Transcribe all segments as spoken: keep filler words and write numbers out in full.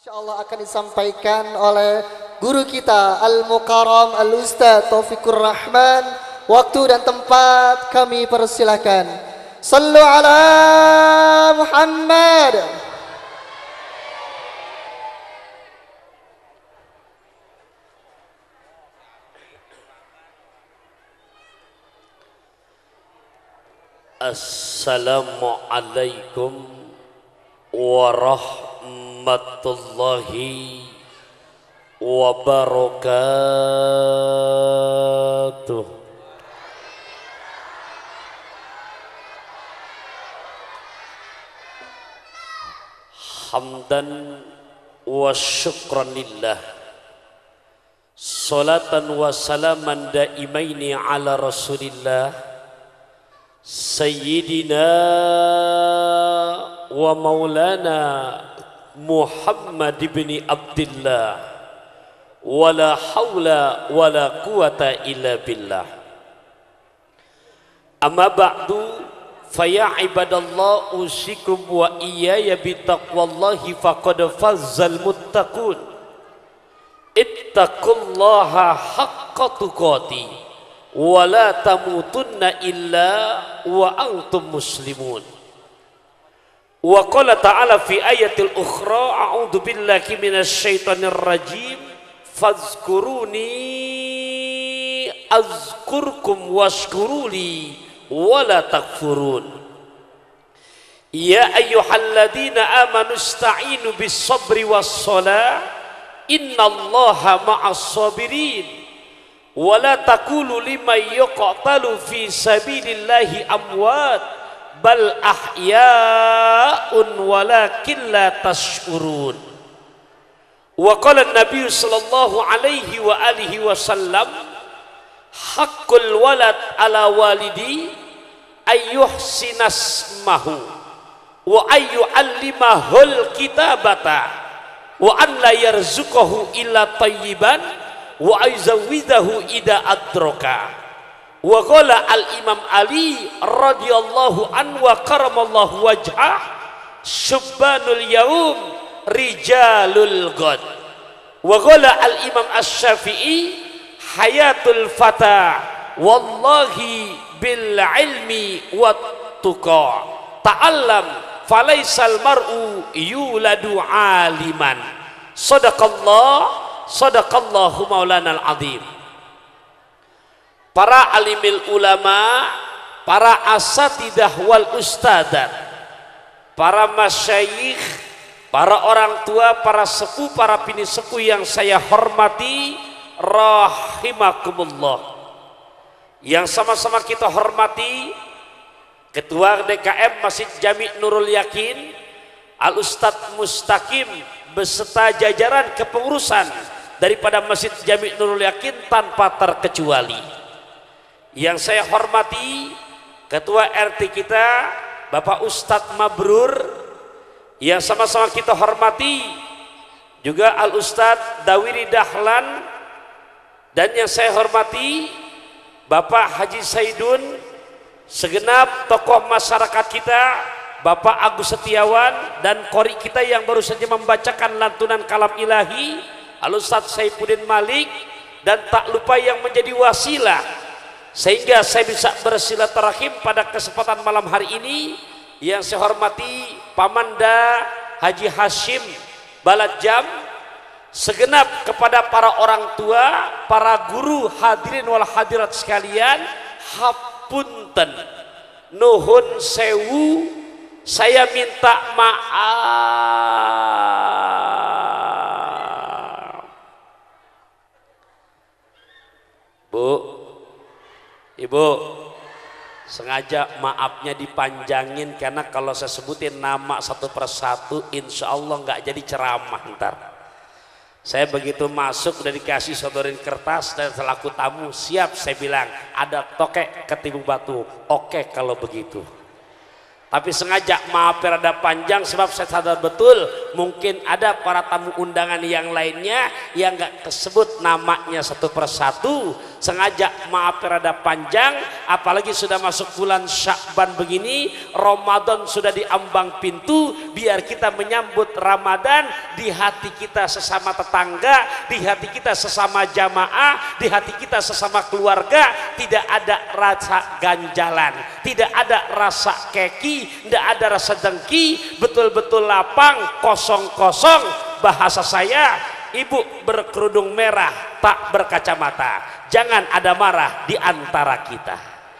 Insyaallah akan disampaikan oleh guru kita Al-Mukarram Al-Ustaz Taufikur Rahman. Waktu dan tempat kami persilahkan. Sallu ala Muhammad. Assalamualaikum warahmatullahi wabarakatuh. Hamdan wa syukran lillah, salatan wa salaman daimaini ala rasulillah Sayyidina wa maulana Muhammad ibn Abdullah, wala hawla wala quwata illa billah. Amma ba'du, faya ibadallah, usikum wa iyaya bitaqwallahi faqad fazzal muttaqun. Ittaqullaha haqqa tuqatih wa la tamutunna illa wa antum muslimun. Wa qala ta'ala fi ayatil ukhra, a'udzu billahi minasy syaithanir rajim, fazkuruni azkurkum washkuruli wa la takfurun. Ya ayyuhalladzina amanu ista'inu bis sabri was shalah, innallaha ma'as sabirin. Wala taqulu liman yuqtalu fi sabilillahi amwat bal ahya'un walakin la tash'urun. Wa qala an-nabiy sallallahu alaihi wa alihi wasallam, haqqul walad ala walidi ayyuhsinasmahu wa ayyu'allimahul kitabata wa an la yarzuqahu illa tayyiban wa aizawidahu ida adroka. Wa qala al-imam Ali radhiyallahu anhu wa karamallahu wajhah, syubbanul yaum rijalul ghad. Wa qala al-imam asy-Syafi'i, hayatul fata wallahi bil ilmi wat tuqa, ta'allam falaisal mar'u yuladu aliman. Sadaqallah Sadaqallahu maulana al-azim. Para alimil ulama, para asatidah wal ustadat, para masyayikh, para orang tua, para sepuh, para bini sepuh yang saya hormati, rahimakumullah. Yang sama-sama kita hormati Ketua D K M Masjid Jami' Nurul Yakin Al-Ustadz Mustaqim beserta jajaran kepengurusan daripada Masjid Jami' Nurul Yakin tanpa terkecuali. Yang saya hormati Ketua R T kita Bapak Ustadz Mabrur, yang sama-sama kita hormati juga Al Ustadz Dawiri Dahlan, dan yang saya hormati Bapak Haji Saidun, segenap tokoh masyarakat kita, Bapak Agus Setiawan, dan kori kita yang baru saja membacakan lantunan kalam ilahi Al-Ustadz Saifuddin Malik, dan tak lupa yang menjadi wasilah sehingga saya bisa bersilaturahim pada kesempatan malam hari ini, yang saya hormati Pamanda Haji Hashim Balajam, segenap kepada para orang tua, para guru, hadirin wal hadirat sekalian, hapunten, nuhun sewu, saya minta maaf. Bu, Ibu, sengaja maafnya dipanjangin karena kalau saya sebutin nama satu persatu insya Allah nggak jadi ceramah ntar. Saya begitu masuk udah dikasih sodorin kertas dan selaku tamu siap, saya bilang ada tokek ketimbang batu. Oke kalau begitu. Tapi sengaja maaf rada panjang sebab saya sadar betul mungkin ada para tamu undangan yang lainnya yang gak kesebut namanya satu persatu. Sengaja maaf rada panjang, apalagi sudah masuk bulan Sya'ban begini, Ramadan sudah diambang pintu. Biar kita menyambut Ramadan di hati kita sesama tetangga, di hati kita sesama jamaah, di hati kita sesama keluarga tidak ada rasa ganjalan, tidak ada rasa keki, tidak ada rasa dengki, betul-betul lapang, kosong-kosong. Bahasa saya, ibu berkerudung merah tak berkacamata, jangan ada marah di antara kita.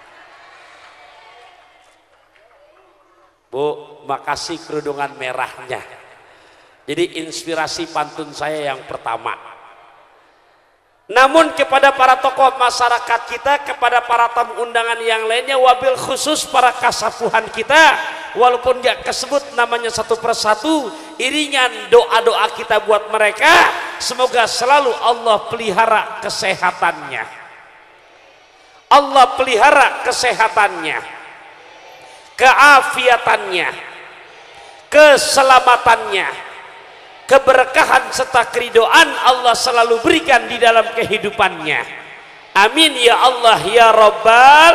Bu, makasih kerudungan merahnya. Jadi inspirasi pantun saya yang pertama. Namun kepada para tokoh masyarakat kita, kepada para tamu undangan yang lainnya, wabil khusus para kasapuhan kita, walaupun gak kesebut namanya satu persatu, iringan doa-doa kita buat mereka, semoga selalu Allah pelihara kesehatannya, Allah pelihara kesehatannya, keafiatannya, keselamatannya, keberkahan serta keridoan Allah selalu berikan di dalam kehidupannya. Amin ya Allah ya Rabbal.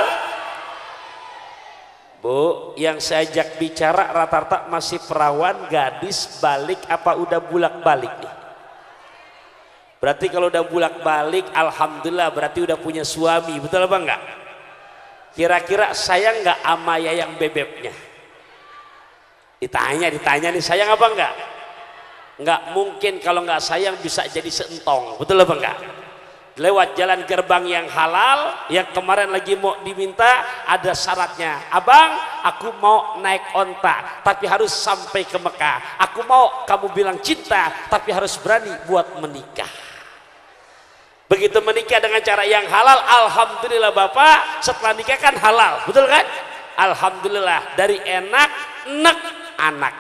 Bu, yang saya ajak bicara rata-rata masih perawan, gadis, balik apa udah bulak-balik nih? Berarti kalau udah bulak-balik alhamdulillah berarti udah punya suami, betul apa enggak? Kira-kira sayang enggak sama yayang bebeknya? Ditanya, ditanya nih sayang apa enggak? Nggak mungkin kalau nggak sayang bisa jadi seentong, betul apa enggak? Lewat jalan gerbang yang halal, yang kemarin lagi mau diminta ada syaratnya, abang aku mau naik onta tapi harus sampai ke Mekah, aku mau kamu bilang cinta tapi harus berani buat menikah. Begitu menikah dengan cara yang halal, alhamdulillah bapak setelah nikah kan halal, betul kan? Alhamdulillah dari enak nek anak.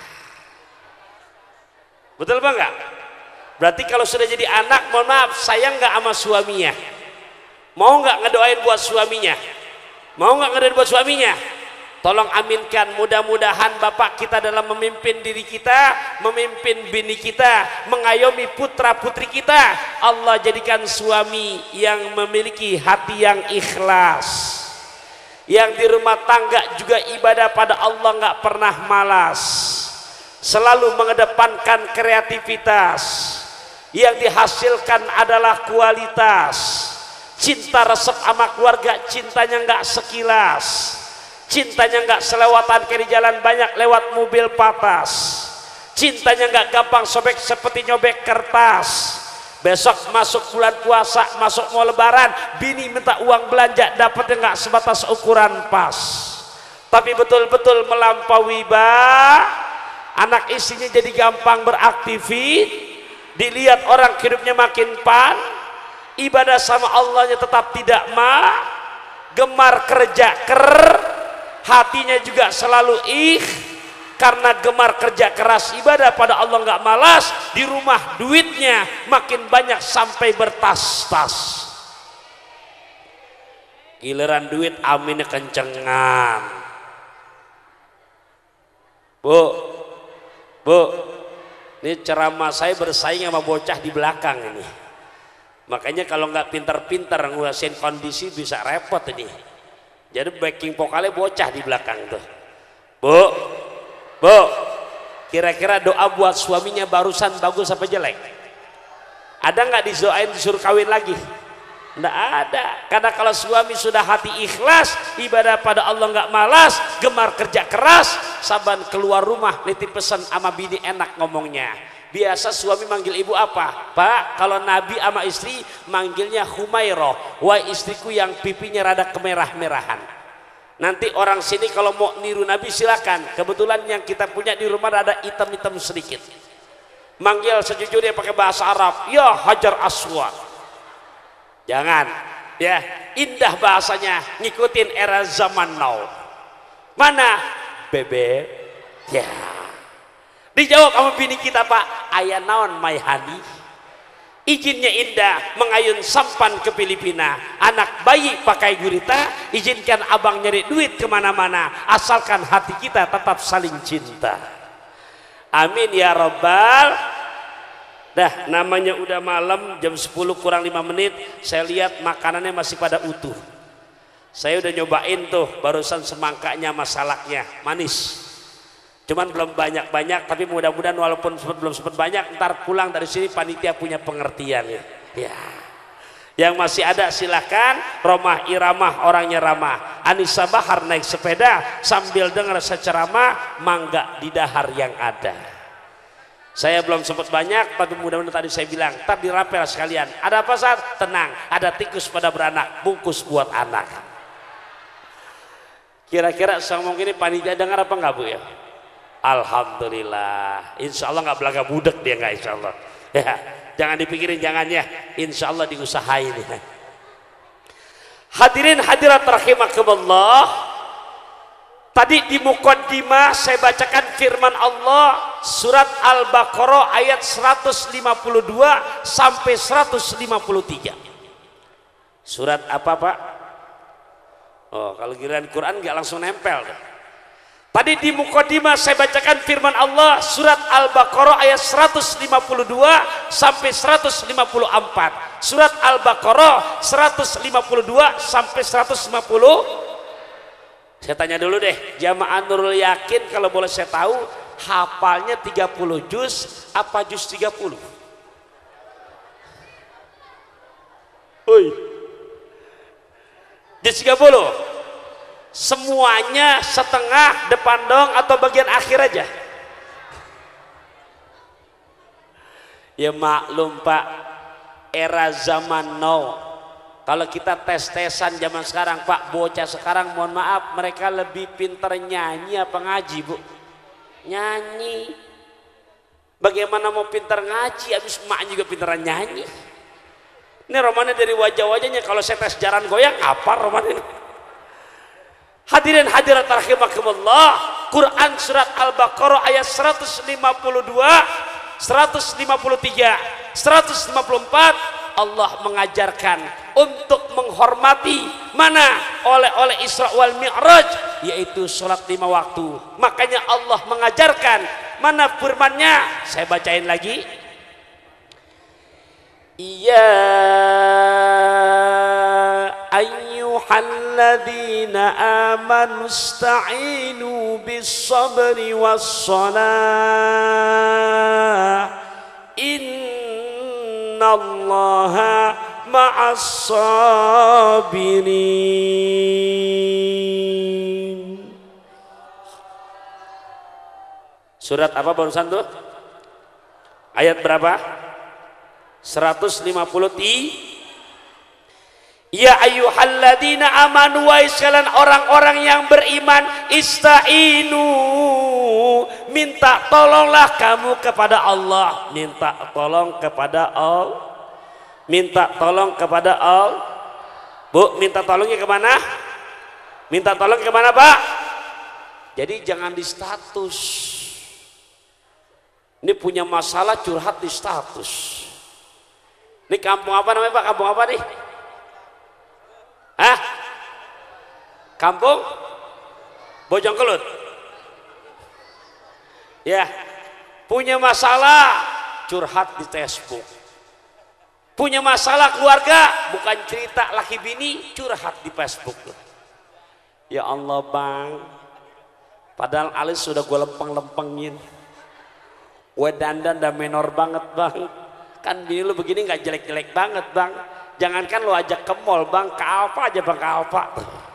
Betul apa enggak? Berarti kalau sudah jadi anak, mohon maaf, sayang enggak sama suaminya? Mau enggak ngedoain buat suaminya? Mau enggak ngedoain buat suaminya? Tolong aminkan, mudah-mudahan bapak kita dalam memimpin diri kita, memimpin bini kita, mengayomi putra putri kita, Allah jadikan suami yang memiliki hati yang ikhlas, yang di rumah tangga juga ibadah pada Allah nggak pernah malas, selalu mengedepankan kreativitas, yang dihasilkan adalah kualitas. Cinta resep sama keluarga, cintanya nggak sekilas, cintanya nggak selewatan kiri jalan banyak lewat mobil patas, cintanya nggak gampang sobek seperti nyobek kertas. Besok masuk bulan puasa, masuk mau lebaran, bini minta uang belanja, dapatnya nggak sebatas ukuran pas, tapi betul-betul melampaui bah. Anak istrinya jadi gampang beraktivitas, dilihat orang hidupnya makin pan, ibadah sama Allahnya tetap tidak mah, gemar kerja ker, hatinya juga selalu ih, karena gemar kerja keras ibadah pada Allah nggak malas, di rumah duitnya makin banyak sampai bertas-tas. Giliran duit aminnya kencengan. Bu, Bu, ini ceramah saya bersaing sama bocah di belakang ini. Makanya kalau nggak pintar-pintar nguasain kondisi bisa repot ini. Jadi backing vokalnya bocah di belakang tuh. Bu, Bu, kira-kira doa buat suaminya barusan bagus apa jelek? Ada nggak didoain disuruh kawin lagi? Nggak ada. Karena kalau suami sudah hati ikhlas, ibadah pada Allah nggak malas, gemar kerja keras, saban keluar rumah nitip pesan sama bini enak ngomongnya. Biasa suami manggil ibu apa? Pak, kalau Nabi sama istri manggilnya Humairah, wah istriku yang pipinya rada kemerah-merahan. Nanti orang sini kalau mau niru Nabi silakan. Kebetulan yang kita punya di rumah ada hitam-hitam sedikit. Manggil sejujurnya pakai bahasa Arab, ya Hajar Aswad. Jangan, ya indah bahasanya, ngikutin era zaman now. Mana bebek? Ya. Dijawab sama bini kita, Pak, ayah naon my honey. Izinnya indah, mengayun sampan ke Filipina. Anak bayi pakai gurita, izinkan abang nyari duit kemana-mana, asalkan hati kita tetap saling cinta. Amin ya Rabbal. Dah, namanya udah malam, jam sepuluh kurang lima menit. Saya lihat makanannya masih pada utuh. Saya udah nyobain tuh barusan semangkanya, masalaknya manis. Cuman belum banyak-banyak, tapi mudah-mudahan walaupun belum sempat banyak, ntar pulang dari sini panitia punya pengertian ya. Ya. Yang masih ada silahkan. Romah Iramah orangnya ramah. Anissa Bahar naik sepeda sambil dengar seceramah, mangga di dahar yang ada. Saya belum sempat banyak, tapi mudah-mudahan tadi saya bilang, ntar dirapel sekalian. Ada apa saat? Tenang, ada tikus pada beranak, bungkus buat anak. Kira-kira saya ngomong ini panitia dengar apa enggak Bu ya? Alhamdulillah, insya Allah nggak belaga budek dia, nggak insya Allah ya, jangan dipikirin, jangan ya, insya Allah diusahain ya. Hadirin hadirat rahimakumullah, tadi di muqaddimah saya bacakan firman Allah surat Al-Baqarah ayat seratus lima puluh dua sampai seratus lima puluh tiga. Surat apa Pak? Oh, kalau giliran Quran nggak langsung nempel deh. Tadi di muqaddimah saya bacakan firman Allah surat Al-Baqarah ayat seratus lima puluh dua sampai seratus lima puluh empat. Surat Al-Baqarah seratus lima puluh dua sampai seratus lima puluh. Saya tanya dulu deh, jamaah Nurul Yakin kalau boleh saya tahu, hafalnya tiga puluh juz apa juz tiga puluh? Oi. Juz tiga puluh. Semuanya setengah, depan dong, atau bagian akhir aja? Ya maklum Pak, era zaman now. Kalau kita tes-tesan zaman sekarang Pak, bocah sekarang mohon maaf, mereka lebih pintar nyanyi apa ngaji Bu? Nyanyi. Bagaimana mau pintar ngaji, habis emak juga pintaran nyanyi. Ini romannya dari wajah-wajahnya, kalau saya tes jaran goyang, apa roman ini? Hadirin hadirat rahimakumullah, Quran surat Al-Baqarah ayat seratus lima puluh dua, seratus lima puluh tiga, seratus lima puluh empat, Allah mengajarkan untuk menghormati mana oleh-oleh Isra wal Mi'raj, yaitu sholat lima waktu. Makanya Allah mengajarkan, mana firman-Nya? Saya bacain lagi. Ya ayyuhalladzina amanu ista'inu bis-sabri was-salah innallaha ma'as-sabirin. Surat apa barusan tuh? Ayat berapa? seratus lima puluh tiga. Ya ayyuhalladzina amanu, wa sekalian orang-orang yang beriman, ista'inu, minta tolonglah kamu kepada Allah. Minta tolong kepada Allah. Minta tolong kepada Allah. Bu, minta tolongnya kemana? Minta tolong kemana Pak? Jadi jangan di status. Ini punya masalah curhat di status. Ini kampung apa namanya Pak? Kampung apa nih? Hah? Kampung Bojongkelut. Ya, punya masalah curhat di Facebook. Punya masalah keluarga, bukan cerita laki bini, curhat di Facebook. Ya Allah Bang, padahal alis sudah gue lempeng-lempengin, gue dandan dan menor banget Bang. Kan bini lu begini nggak jelek-jelek banget Bang. Jangankan lu ajak ke mall Bang, ke Alfa aja Bang, ke Alfa.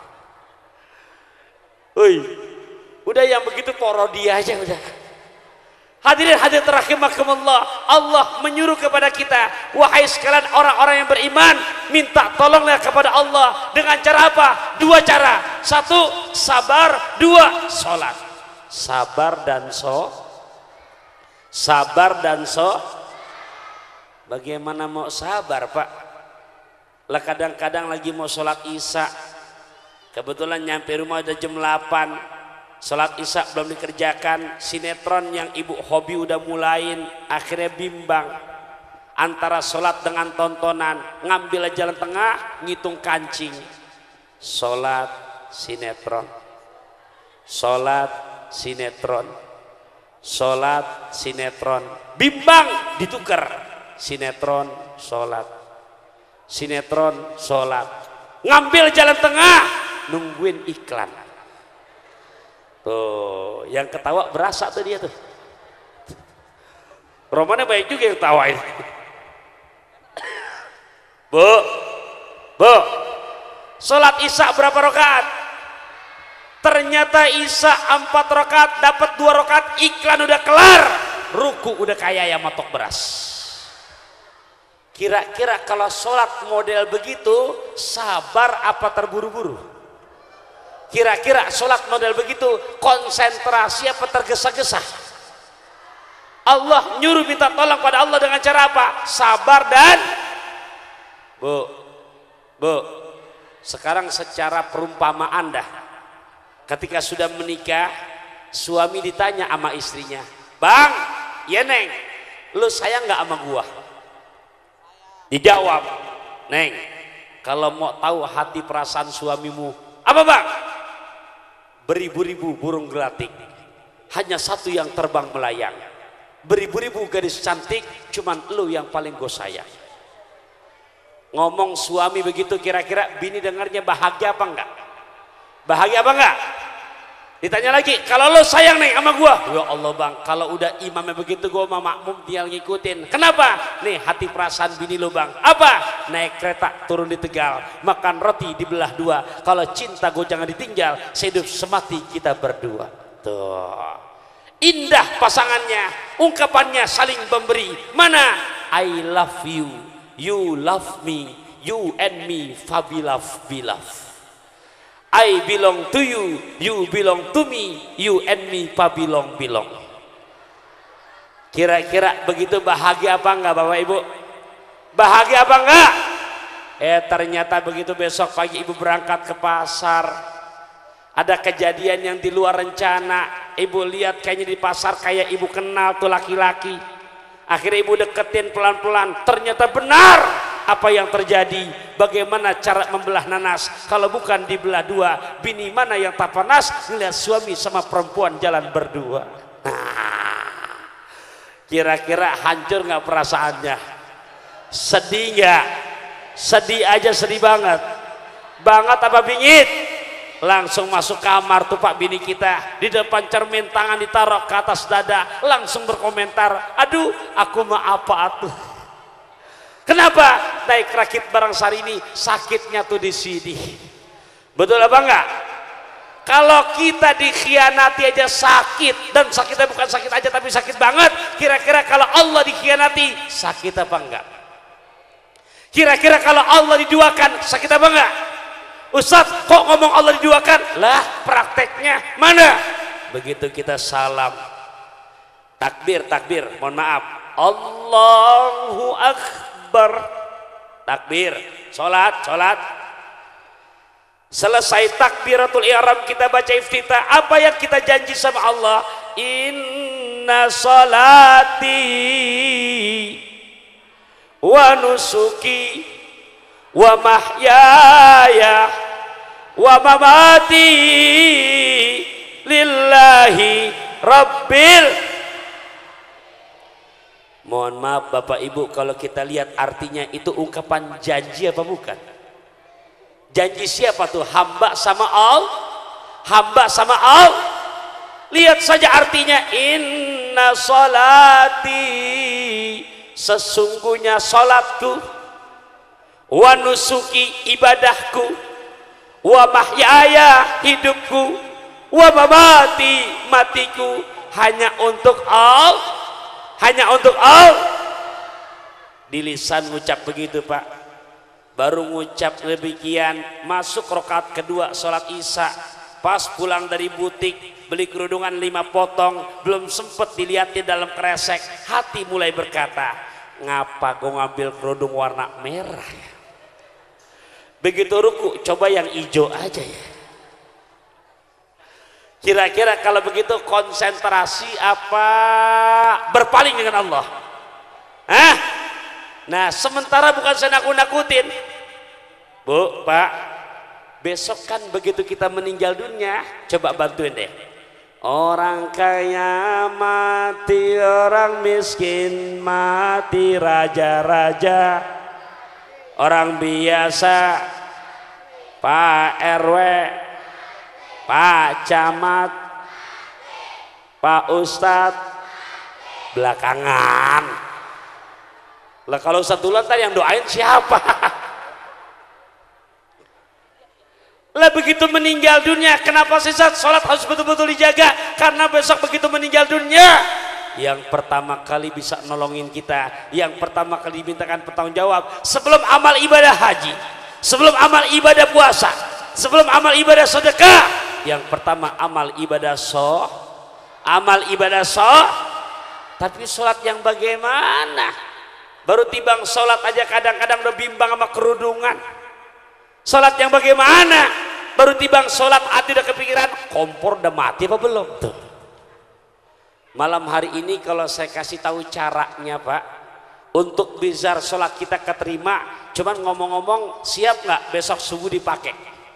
Woi, udah yang begitu porodi aja udah. Hadirin hadirin rahimakumullah, Allah menyuruh kepada kita, wahai sekalian orang-orang yang beriman, minta tolonglah kepada Allah dengan cara apa? Dua cara. Satu, sabar. Dua, sholat. Sabar dan so. Sabar dan so. Bagaimana mau sabar Pak? Lah kadang-kadang lagi mau sholat isya, kebetulan nyampe rumah udah jam delapan, sholat isya belum dikerjakan, sinetron yang ibu hobi udah mulain, akhirnya bimbang. antara sholat dengan tontonan, ngambil jalan tengah, ngitung kancing. Sholat sinetron, sholat sinetron, sholat sinetron, bimbang ditukar, sinetron sholat, sinetron sholat, ngambil jalan tengah, nungguin iklan. Tuh, yang ketawa berasa tuh dia tuh. Romannya baik juga yang ketawain. Bu, bu, sholat isya berapa rakaat? Ternyata isya empat rakaat, dapat dua rakaat, iklan udah kelar, ruku udah kayak ayam matok beras. Kira-kira kalau sholat model begitu, sabar apa terburu-buru? Kira-kira sholat model begitu, konsentrasi apa tergesa-gesa? Allah nyuruh minta tolong pada Allah dengan cara apa? Sabar dan bu, bu, sekarang secara perumpamaan dah, ketika sudah menikah, suami ditanya sama istrinya, bang, ya neng, lu sayang nggak sama gua? Dijawab, neng, kalau mau tahu hati perasaan suamimu, apa bang? Beribu-ribu burung gelatik, hanya satu yang terbang melayang. Beribu-ribu gadis cantik, cuman lu yang paling gue sayang. Ngomong suami begitu, kira-kira bini dengarnya bahagia apa enggak? Bahagia apa enggak? Ditanya lagi, kalau lu sayang nih sama gua, ya Allah bang, kalau udah imamnya begitu gua mah makmum tinggal ngikutin. Kenapa? Nih hati perasaan bini lu bang. Apa? Naik kereta turun di Tegal, makan roti dibelah dua. Kalau cinta gua jangan ditinggal, sehidup semati kita berdua. Tuh. Indah pasangannya, ungkapannya saling memberi. Mana? I love you, you love me, you and me, fabilaf bilaf. I belong to you, you belong to me, you and me, fabilong bilong. Kira-kira begitu bahagia apa enggak Bapak Ibu? Bahagia apa enggak? Eh ternyata begitu besok pagi ibu berangkat ke pasar, ada kejadian yang di luar rencana. Ibu lihat kayaknya di pasar kayak ibu kenal tuh laki-laki. Akhirnya ibu deketin pelan-pelan. Ternyata benar apa yang terjadi. Bagaimana cara membelah nanas kalau bukan dibelah dua? Bini mana yang tak panas ngeliat suami sama perempuan jalan berdua? Nah, kira-kira hancur nggak perasaannya? Sedih nggak? Sedih aja, sedih banget. Banget apa bingit? Langsung masuk kamar tuh Pak bini kita, di depan cermin tangan ditaruh ke atas dada, langsung berkomentar, aduh aku mah apa atuh. Kenapa? Naik rakit barang sari ini sakitnya tuh di sini. Betul apa enggak? Kalau kita dikhianati aja sakit, dan sakitnya bukan sakit aja tapi sakit banget. Kira-kira kalau Allah dikhianati sakit apa enggak? Kira-kira kalau Allah diduakan sakit apa enggak? Ustadz kok ngomong Allah diduakan? Lah prakteknya mana? Begitu kita salam, takbir, takbir, mohon maaf, Allahu Akbar, takbir, sholat, sholat. Selesai takbiratul ihram kita baca iftitah. Apa yang kita janji sama Allah? Inna sholati wa nusuki wa mahyaya wa mamati lillahi rabbil. Mohon maaf Bapak Ibu, kalau kita lihat artinya itu ungkapan janji apa bukan? Janji siapa tuh? Hamba sama Allah, hamba sama Allah. Lihat saja artinya, inna sholati, sesungguhnya sholatku, wa nusuki, ibadahku, wa mahyaya, hidupku, wa mamati, matiku, hanya untuk Allah, hanya untuk Allah. Di lisan ngucap begitu Pak, baru ngucap demikian, masuk rakaat kedua sholat isya, pas pulang dari butik beli kerudungan lima potong, belum sempet dilihatin dalam kresek, hati mulai berkata, ngapa gue ngambil kerudung warna merah ya? Begitu ruku coba yang hijau aja ya. Kira-kira kalau begitu konsentrasi apa berpaling dengan Allah? Hah? Nah, sementara bukan saya nakut-nakutin. Bu, Pak, besok kan begitu kita meninggal dunia, coba bantuin deh. Orang kaya mati, orang miskin mati, raja-raja, orang biasa, Pak R W, Pak Camat, Pak Ustadz, belakangan. Lah kalau Ustadz duluan tadi yang doain siapa? Lah begitu meninggal dunia, kenapa sih sholat harus betul-betul dijaga? Karena besok begitu meninggal dunia, yang pertama kali bisa nolongin kita, yang pertama kali dimintakan bertanggung jawab sebelum amal ibadah haji, sebelum amal ibadah puasa, sebelum amal ibadah sedekah, yang pertama amal ibadah soh, amal ibadah soh. Tapi sholat yang bagaimana? Baru tibang sholat aja kadang-kadang udah bimbang sama kerudungan. Sholat yang bagaimana? Baru tibang sholat hati udah kepikiran kompor udah mati apa belum tuh. Malam hari ini kalau saya kasih tahu caranya Pak, untuk bizar sholat kita keterima, cuman ngomong-ngomong siap nggak besok subuh dipakai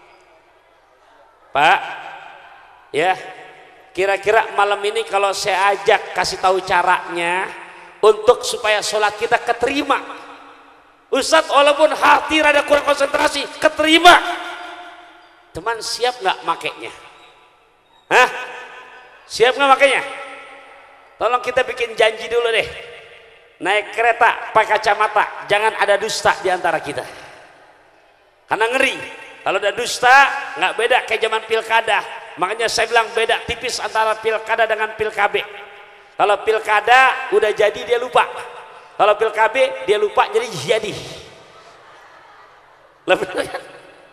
Pak? Ya, kira-kira malam ini kalau saya ajak kasih tahu caranya untuk supaya sholat kita keterima, Ustadz walaupun hati rada kurang konsentrasi keterima, teman siap nggak makainya? Hah? Siap nggak makainya? Tolong kita bikin janji dulu deh. Naik kereta pakai kacamata, jangan ada dusta di antara kita. Karena ngeri. Kalau ada dusta nggak beda kayak zaman pilkada. Makanya saya bilang beda tipis antara pilkada dengan pilkabe. Kalau pilkada udah jadi dia lupa. Kalau pilkabe dia lupa jadi jadi. Lebih kan?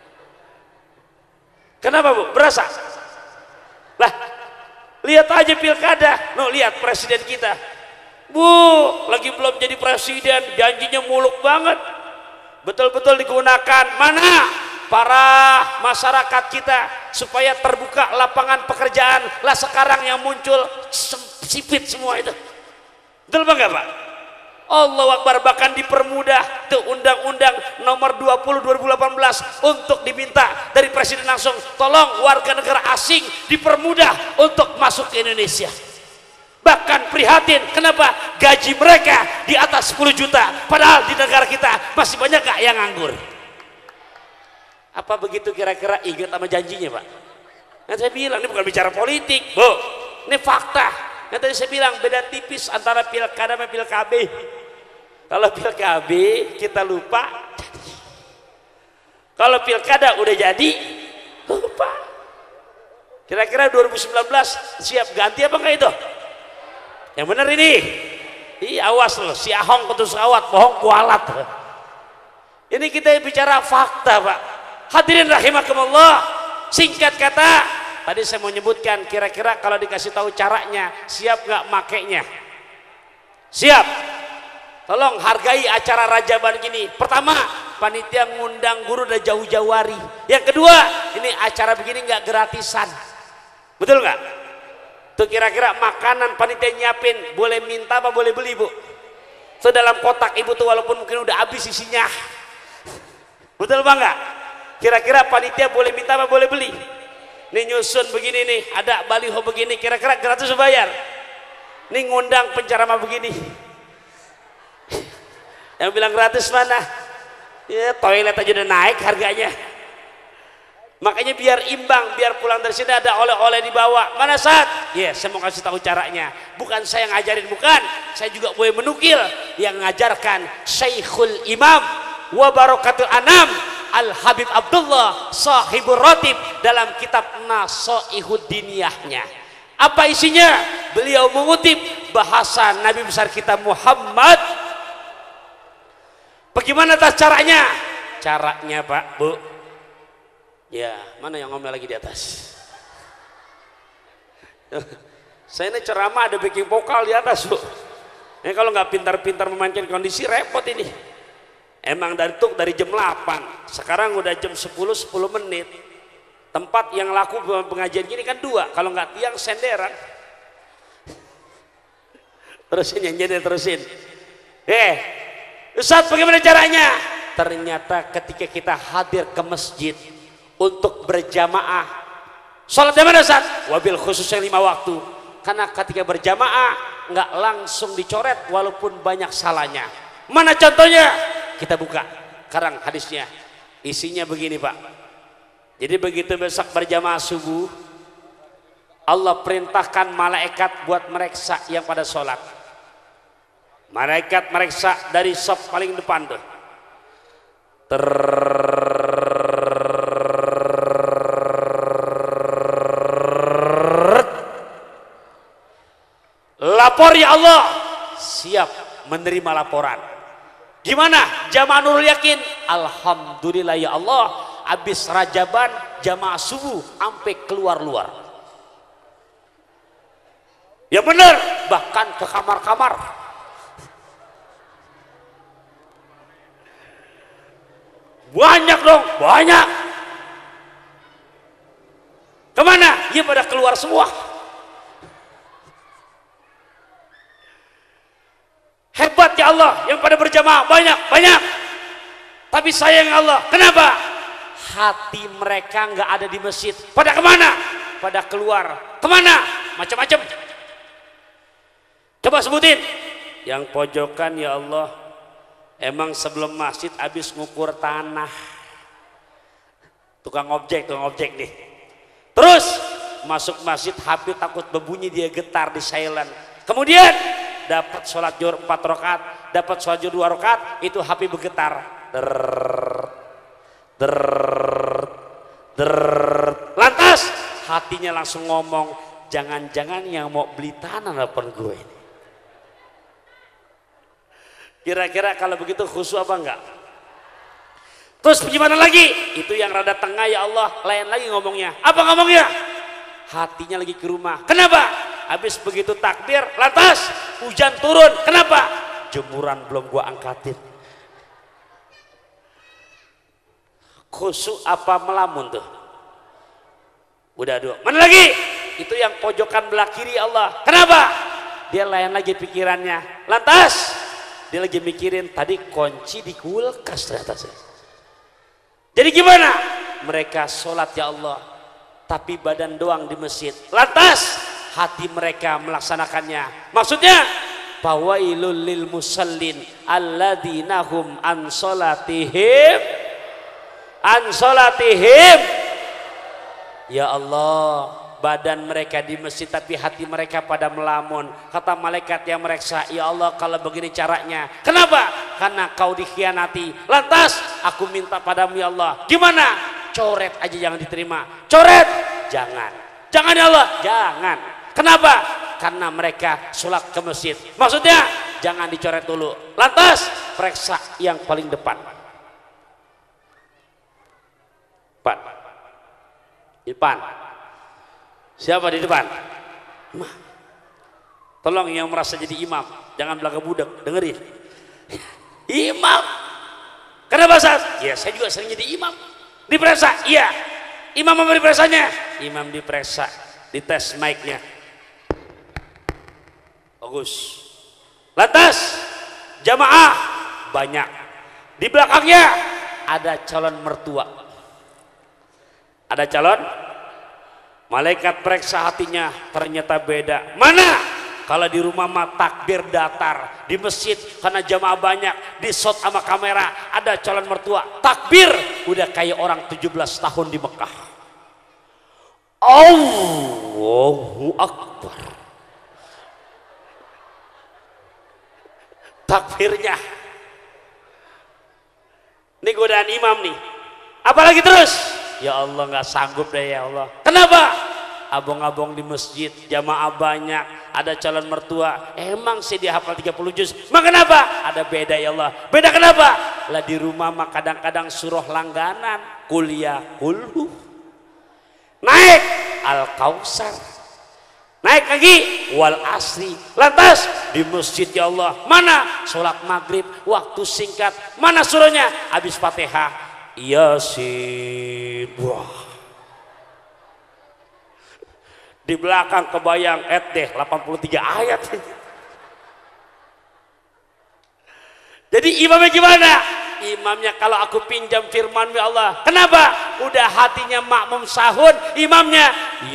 Kenapa Bu? Berasa? Lah, lihat aja pilkada. No, lihat presiden kita. Bu, lagi belum jadi presiden, janjinya muluk banget. Betul-betul digunakan. Mana para masyarakat kita supaya terbuka lapangan pekerjaan? Lah sekarang yang muncul sipit semua itu. Betul bang Pak? Allahu Akbar, bahkan dipermudah tuh undang-undang nomor dua puluh dua ribu delapan belas untuk diminta dari presiden langsung, tolong warga negara asing dipermudah untuk masuk ke Indonesia. Bahkan prihatin, kenapa gaji mereka di atas sepuluh juta padahal di negara kita masih banyak gak yang nganggur. Apa begitu kira-kira ingat sama janjinya Pak? Nah, saya bilang ini bukan bicara politik Bu, ini fakta. Yang tadi saya bilang beda tipis antara pilkada sama pilkabe. Kalau pilkabe kita lupa, kalau pilkada udah jadi lupa. Kira-kira dua ribu sembilan belas siap ganti apa enggak itu? Yang benar ini. Iya, awas loh, si Ahong putus awat, bohong kualat. Ini kita bicara fakta Pak. Hadirin rahimakumullah. Singkat kata, tadi saya mau nyebutkan kira-kira kalau dikasih tahu caranya siap nggak makainya? Siap. Tolong hargai acara rajaban gini. Pertama, panitia ngundang guru udah jauh-jauh hari. Yang kedua, ini acara begini nggak gratisan. Betul nggak? Tuh kira-kira makanan panitia nyiapin boleh minta apa boleh beli Bu? Tuh dalam kotak ibu tuh walaupun mungkin udah habis isinya. Betul bang nggak? Kira-kira panitia boleh minta apa boleh beli? Nih nyusun begini nih, ada baliho begini, kira-kira gratis bayar? Nih ngundang penceramah begini. Yang bilang gratis mana? Ya toilet aja udah naik harganya. Makanya biar imbang, biar pulang dari sini ada oleh-oleh dibawa. Mana saat? Ya, yeah, saya mau kasih tahu caranya. Bukan saya ngajarin, bukan. Saya juga boleh menukil yang ngajarkan Syekhul Imam wa Barakatul Anam Al Habib Abdullah Sahibur Ratib dalam kitab Nasaihud Diniyahnya. Apa isinya? Beliau mengutip bahasa Nabi besar kita Muhammad. Bagaimana tas caranya? Caranya Pak, Bu. Ya, mana yang ngomel lagi di atas? Saya ini ceramah ada backing vokal di atas Bu. Ini kalau nggak pintar-pintar memainkan kondisi repot ini. Emang dari tuh dari jam delapan, sekarang udah jam sepuluh sepuluh menit. Tempat yang laku pengajian gini kan dua, kalau nggak tiang senderan. Terusin yang jadi terusin. Eh, Ustaz, bagaimana caranya? Ternyata ketika kita hadir ke masjid untuk berjamaah, sholat di mana Ustaz? Wabil khususnya lima waktu. Karena ketika berjamaah nggak langsung dicoret walaupun banyak salahnya. Mana contohnya? Kita buka karang hadisnya. Isinya begini Pak. Jadi begitu besok berjamaah subuh, Allah perintahkan malaikat buat meriksa yang pada sholat. Malaikat meriksa dari sop paling depan tuh. Ter lapor ya Allah, siap menerima laporan. Gimana jamaah Nurul Yakin? Alhamdulillah ya Allah, habis rajaban jamaah subuh sampai keluar-luar. Ya benar, bahkan ke kamar-kamar. Banyak dong, banyak. Kemana? Ya pada keluar semua. Hebat ya Allah, yang pada berjamaah banyak, banyak. Tapi sayang Allah, kenapa? Hati mereka nggak ada di masjid. Pada kemana? Pada keluar. Kemana? Macam-macam. Coba sebutin. Yang pojokan ya Allah, emang sebelum masjid habis ngukur tanah. Tukang objek, tukang objek nih. Terus masuk masjid, H P takut berbunyi, dia getar di silent. Kemudian dapat sholat zuhur empat rakaat, dapat sholat zuhur dua rakaat, itu H P bergetar. Der, der, der. Lantas hatinya langsung ngomong, jangan-jangan yang mau beli tanah depan gue ini. Kira-kira kalau begitu khusyuk apa enggak? Terus gimana lagi? Itu yang rada tengah ya Allah, lain lagi ngomongnya. Apa ngomongnya? Hatinya lagi ke rumah. Kenapa? Habis begitu takbir, lantas hujan turun. Kenapa? Jemuran belum gua angkatin. Khusyuk apa melamun tuh? Udah dua. Mana lagi? Itu yang pojokan belah kiri Allah. Kenapa? Dia lain lagi pikirannya. Lantas dia lagi mikirin tadi kunci di kulkas ternyata. Jadi gimana? Mereka sholat ya Allah, tapi badan doang di masjid. Lantas hati mereka melaksanakannya. Maksudnya fawailul lil musallin alladzina hum an sholatihim an sholatihim. Ya Allah, badan mereka di masjid tapi hati mereka pada melamun. Kata malaikat yang mereksa, ya Allah kalau begini caranya. Kenapa? Karena kau dikhianati. Lantas aku minta padamu ya Allah, gimana? Coret aja, jangan diterima. Coret, jangan. Jangan ya Allah, jangan. Kenapa? Karena mereka sholat ke masjid. Maksudnya jangan dicoret dulu. Lantas periksa yang paling depan. Depan. Depan. Siapa di depan? Imam. Tolong yang merasa jadi imam, jangan belaga budak, dengerin. Imam. Kenapa Ustaz? Ya saya juga sering jadi imam. Diperiksa? Iya. Imam apa diperiksaannya? Imam diperiksa, dites mic-nya. Bagus. Lantas jamaah banyak. Di belakangnya ada calon mertua. Ada calon. Malaikat periksa hatinya, ternyata beda. Mana? Kalau di rumah mah takbir datar, di masjid karena jamaah banyak, di shot sama kamera, ada calon mertua takbir udah kayak orang tujuh belas tahun di Mekah. Allahu Akbar. Takbirnya. Ini godaan imam nih. Apalagi terus? Ya Allah nggak sanggup deh ya Allah. Kenapa? Abong-abong di masjid, jamaah banyak, ada calon mertua. Emang sih dia hafal tiga puluh juz. Emang kenapa? Ada beda ya Allah. Beda kenapa? Lah di rumah mah kadang-kadang surah langganan, kuliah kulhu. Naik Al-Kausar. Naik lagi wal asri. Lantas di masjid ya Allah. Mana? Sholat maghrib, waktu singkat. Mana surahnya? Habis Fatihah. Yasin. Wah. Di belakang kebayang et deh delapan puluh tiga ayat. Jadi imamnya gimana? Imamnya kalau aku pinjam firman Allah, kenapa? Udah hatinya makmum sahun, imamnya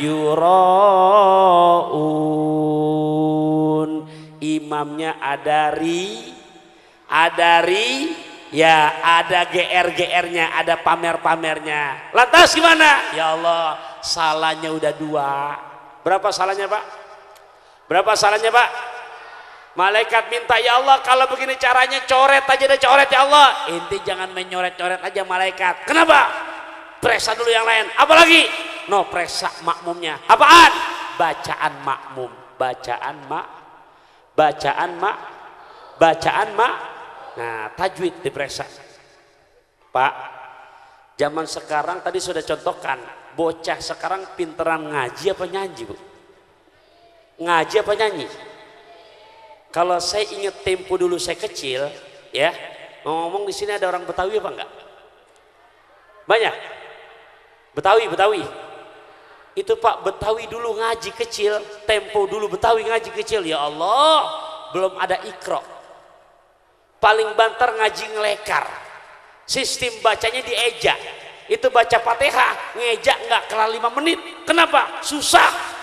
yuraun, imamnya ada ri, ada ri, ya ada G R G R-nya, ada pamer-pamernya. Lantas gimana? Ya Allah, salahnya udah dua. Berapa salahnya Pak? Berapa salahnya Pak? Malaikat minta, ya Allah kalau begini caranya coret aja deh, coret ya Allah. Inti jangan menyoret-coret aja malaikat. Kenapa? Periksa dulu yang lain. Apalagi? No, periksa makmumnya. Apaan? Bacaan makmum. Bacaan mak. Bacaan mak. Bacaan mak. Nah, tajwid diperiksa. Pak, zaman sekarang tadi sudah contohkan, bocah sekarang pinteran ngaji apa nyanyi Bu? Ngaji apa nyanyi? Kalau saya ingat tempo dulu saya kecil, ya, ngomong di sini ada orang Betawi apa enggak? Banyak. Betawi, Betawi. Itu Pak Betawi dulu ngaji kecil, tempo dulu Betawi ngaji kecil, ya Allah, belum ada Iqra. Paling banter ngaji ngelekar. Sistem bacanya dieja. Itu baca Fatihah, ngeja enggak kelar lima menit. Kenapa? Susah.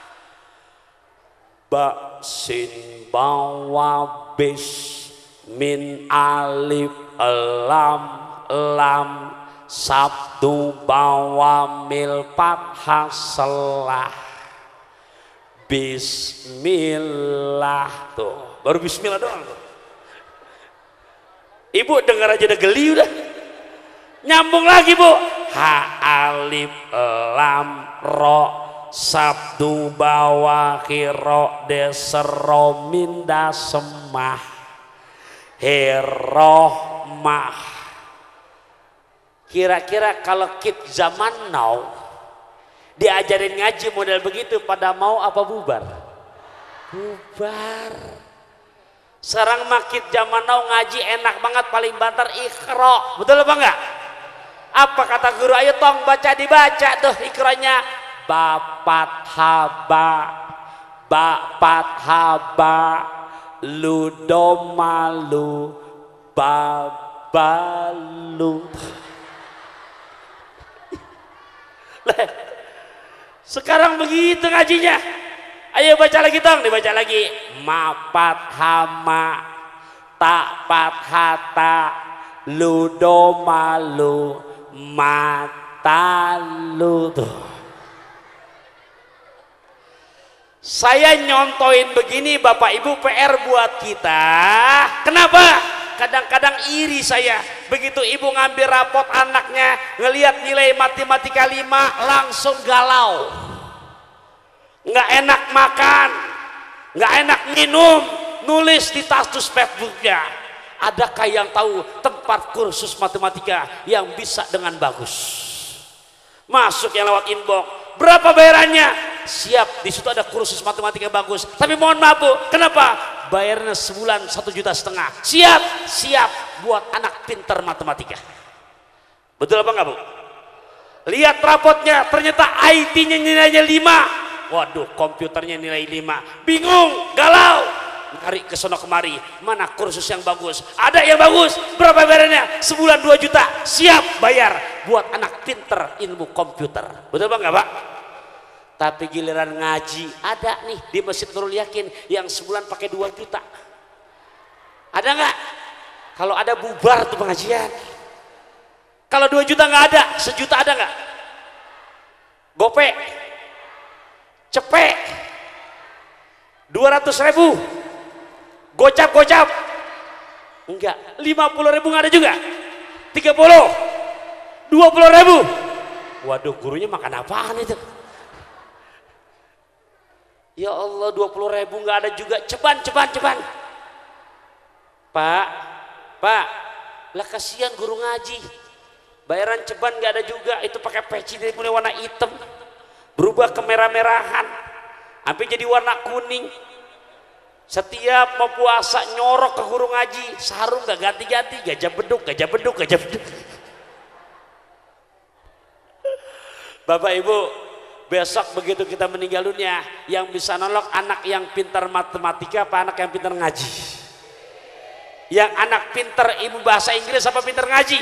Ba sin bawa bis min alif lam lam sabtu bawa mil fathah selah bismillah. Tuh baru bismillah doang tuh. Ibu dengar aja udah geli udah. Nyambung lagi Bu. Ha alif lam ro sabdu bawa kiro desero minda semah herohmah. Kira-kira kalau kid zaman now diajarin ngaji model begitu pada mau apa bubar? Bubar. Sekarang makit zaman now ngaji enak banget, paling banter Iqra. Betul apa enggak? Apa kata guru? Ayo tong baca, dibaca tuh Iqranya. Bapat haba, bapat haba, ludo malu, babalu. Sekarang begitu ngajinya. Ayo baca lagi tong, dibaca lagi. Mapat hama, tapat hata, ludo malu, matalu. Tuh. Saya nyontoin begini Bapak Ibu, P R buat kita. Kenapa? Kadang-kadang iri saya. Begitu ibu ngambil rapot anaknya, ngelihat nilai matematika lima, langsung galau. Nggak enak makan, nggak enak minum, nulis di status Facebooknya. Adakah yang tahu tempat kursus matematika yang bisa dengan bagus? Masuk yang lewat inbox. Berapa bayarannya? Siap, di situ ada kursus matematika bagus. Tapi mohon maaf Bu, kenapa? Bayarnya sebulan satu juta setengah. Siap, siap buat anak pintar matematika. Betul apa enggak Bu? Lihat rapotnya, ternyata I T-nya nilainya lima. Waduh, komputernya nilai lima. Bingung, galau. Cari ke sono kemari, mana kursus yang bagus? Ada yang bagus. Berapa bayarannya? Sebulan dua juta. Siap bayar buat anak pintar ilmu komputer. Betul apa enggak Pak? Tapi giliran ngaji ada nih di Masjid Nurul Yakin yang sebulan pakai dua juta. Ada nggak? Kalau ada bubar tuh pengajian. Kalau dua juta nggak ada, sejuta ada nggak? Gope, cepek, dua ratus ribu, gocap gocap, enggak, lima puluh ribu nggak ada juga, tiga puluh, dua puluh ribu. Waduh, gurunya makan apaan itu? Ya Allah, dua puluh ribu nggak ada juga. Ceban, ceban, ceban. Pak, Pak, lah kasihan guru ngaji. Bayaran ceban nggak ada juga. Itu pakai peci dari mulai warna hitam, berubah ke merah-merahan, sampai jadi warna kuning. Setiap mau puasa nyorok ke guru ngaji, sarung nggak ganti-ganti, gajah beduk, gajah beduk, gajah beduk. Bapak Ibu, besok begitu kita meninggal dunia, yang bisa nolok anak yang pintar matematika apa anak yang pintar ngaji? Yang anak pinter ilmu bahasa Inggris apa pinter ngaji?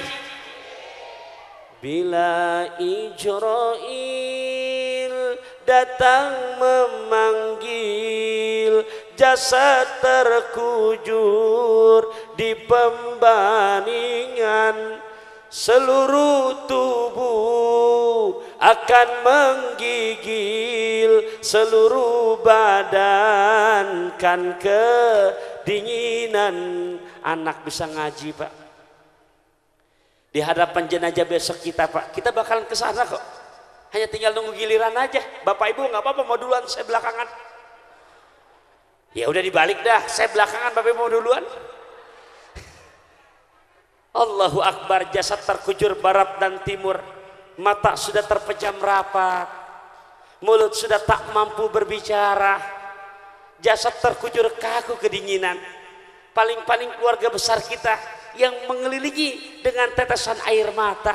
Bila Ijrail datang memanggil, jasad terkujur di pembaningan, seluruh tubuh akan menggigil, seluruh badan kan kedinginan. Anak bisa ngaji Pak, di hadapan jenazah besok kita Pak, kita bakalan ke sana kok, hanya tinggal nunggu giliran aja. Bapak Ibu nggak apa-apa mau duluan, saya belakangan. Ya udah dibalik dah, saya belakangan, Bapak Ibu mau duluan. Allahu Akbar, jasad terkujur barat dan timur, mata sudah terpejam rapat, mulut sudah tak mampu berbicara, jasad terkujur kaku kedinginan. Paling-paling keluarga besar kita yang mengelilingi dengan tetesan air mata.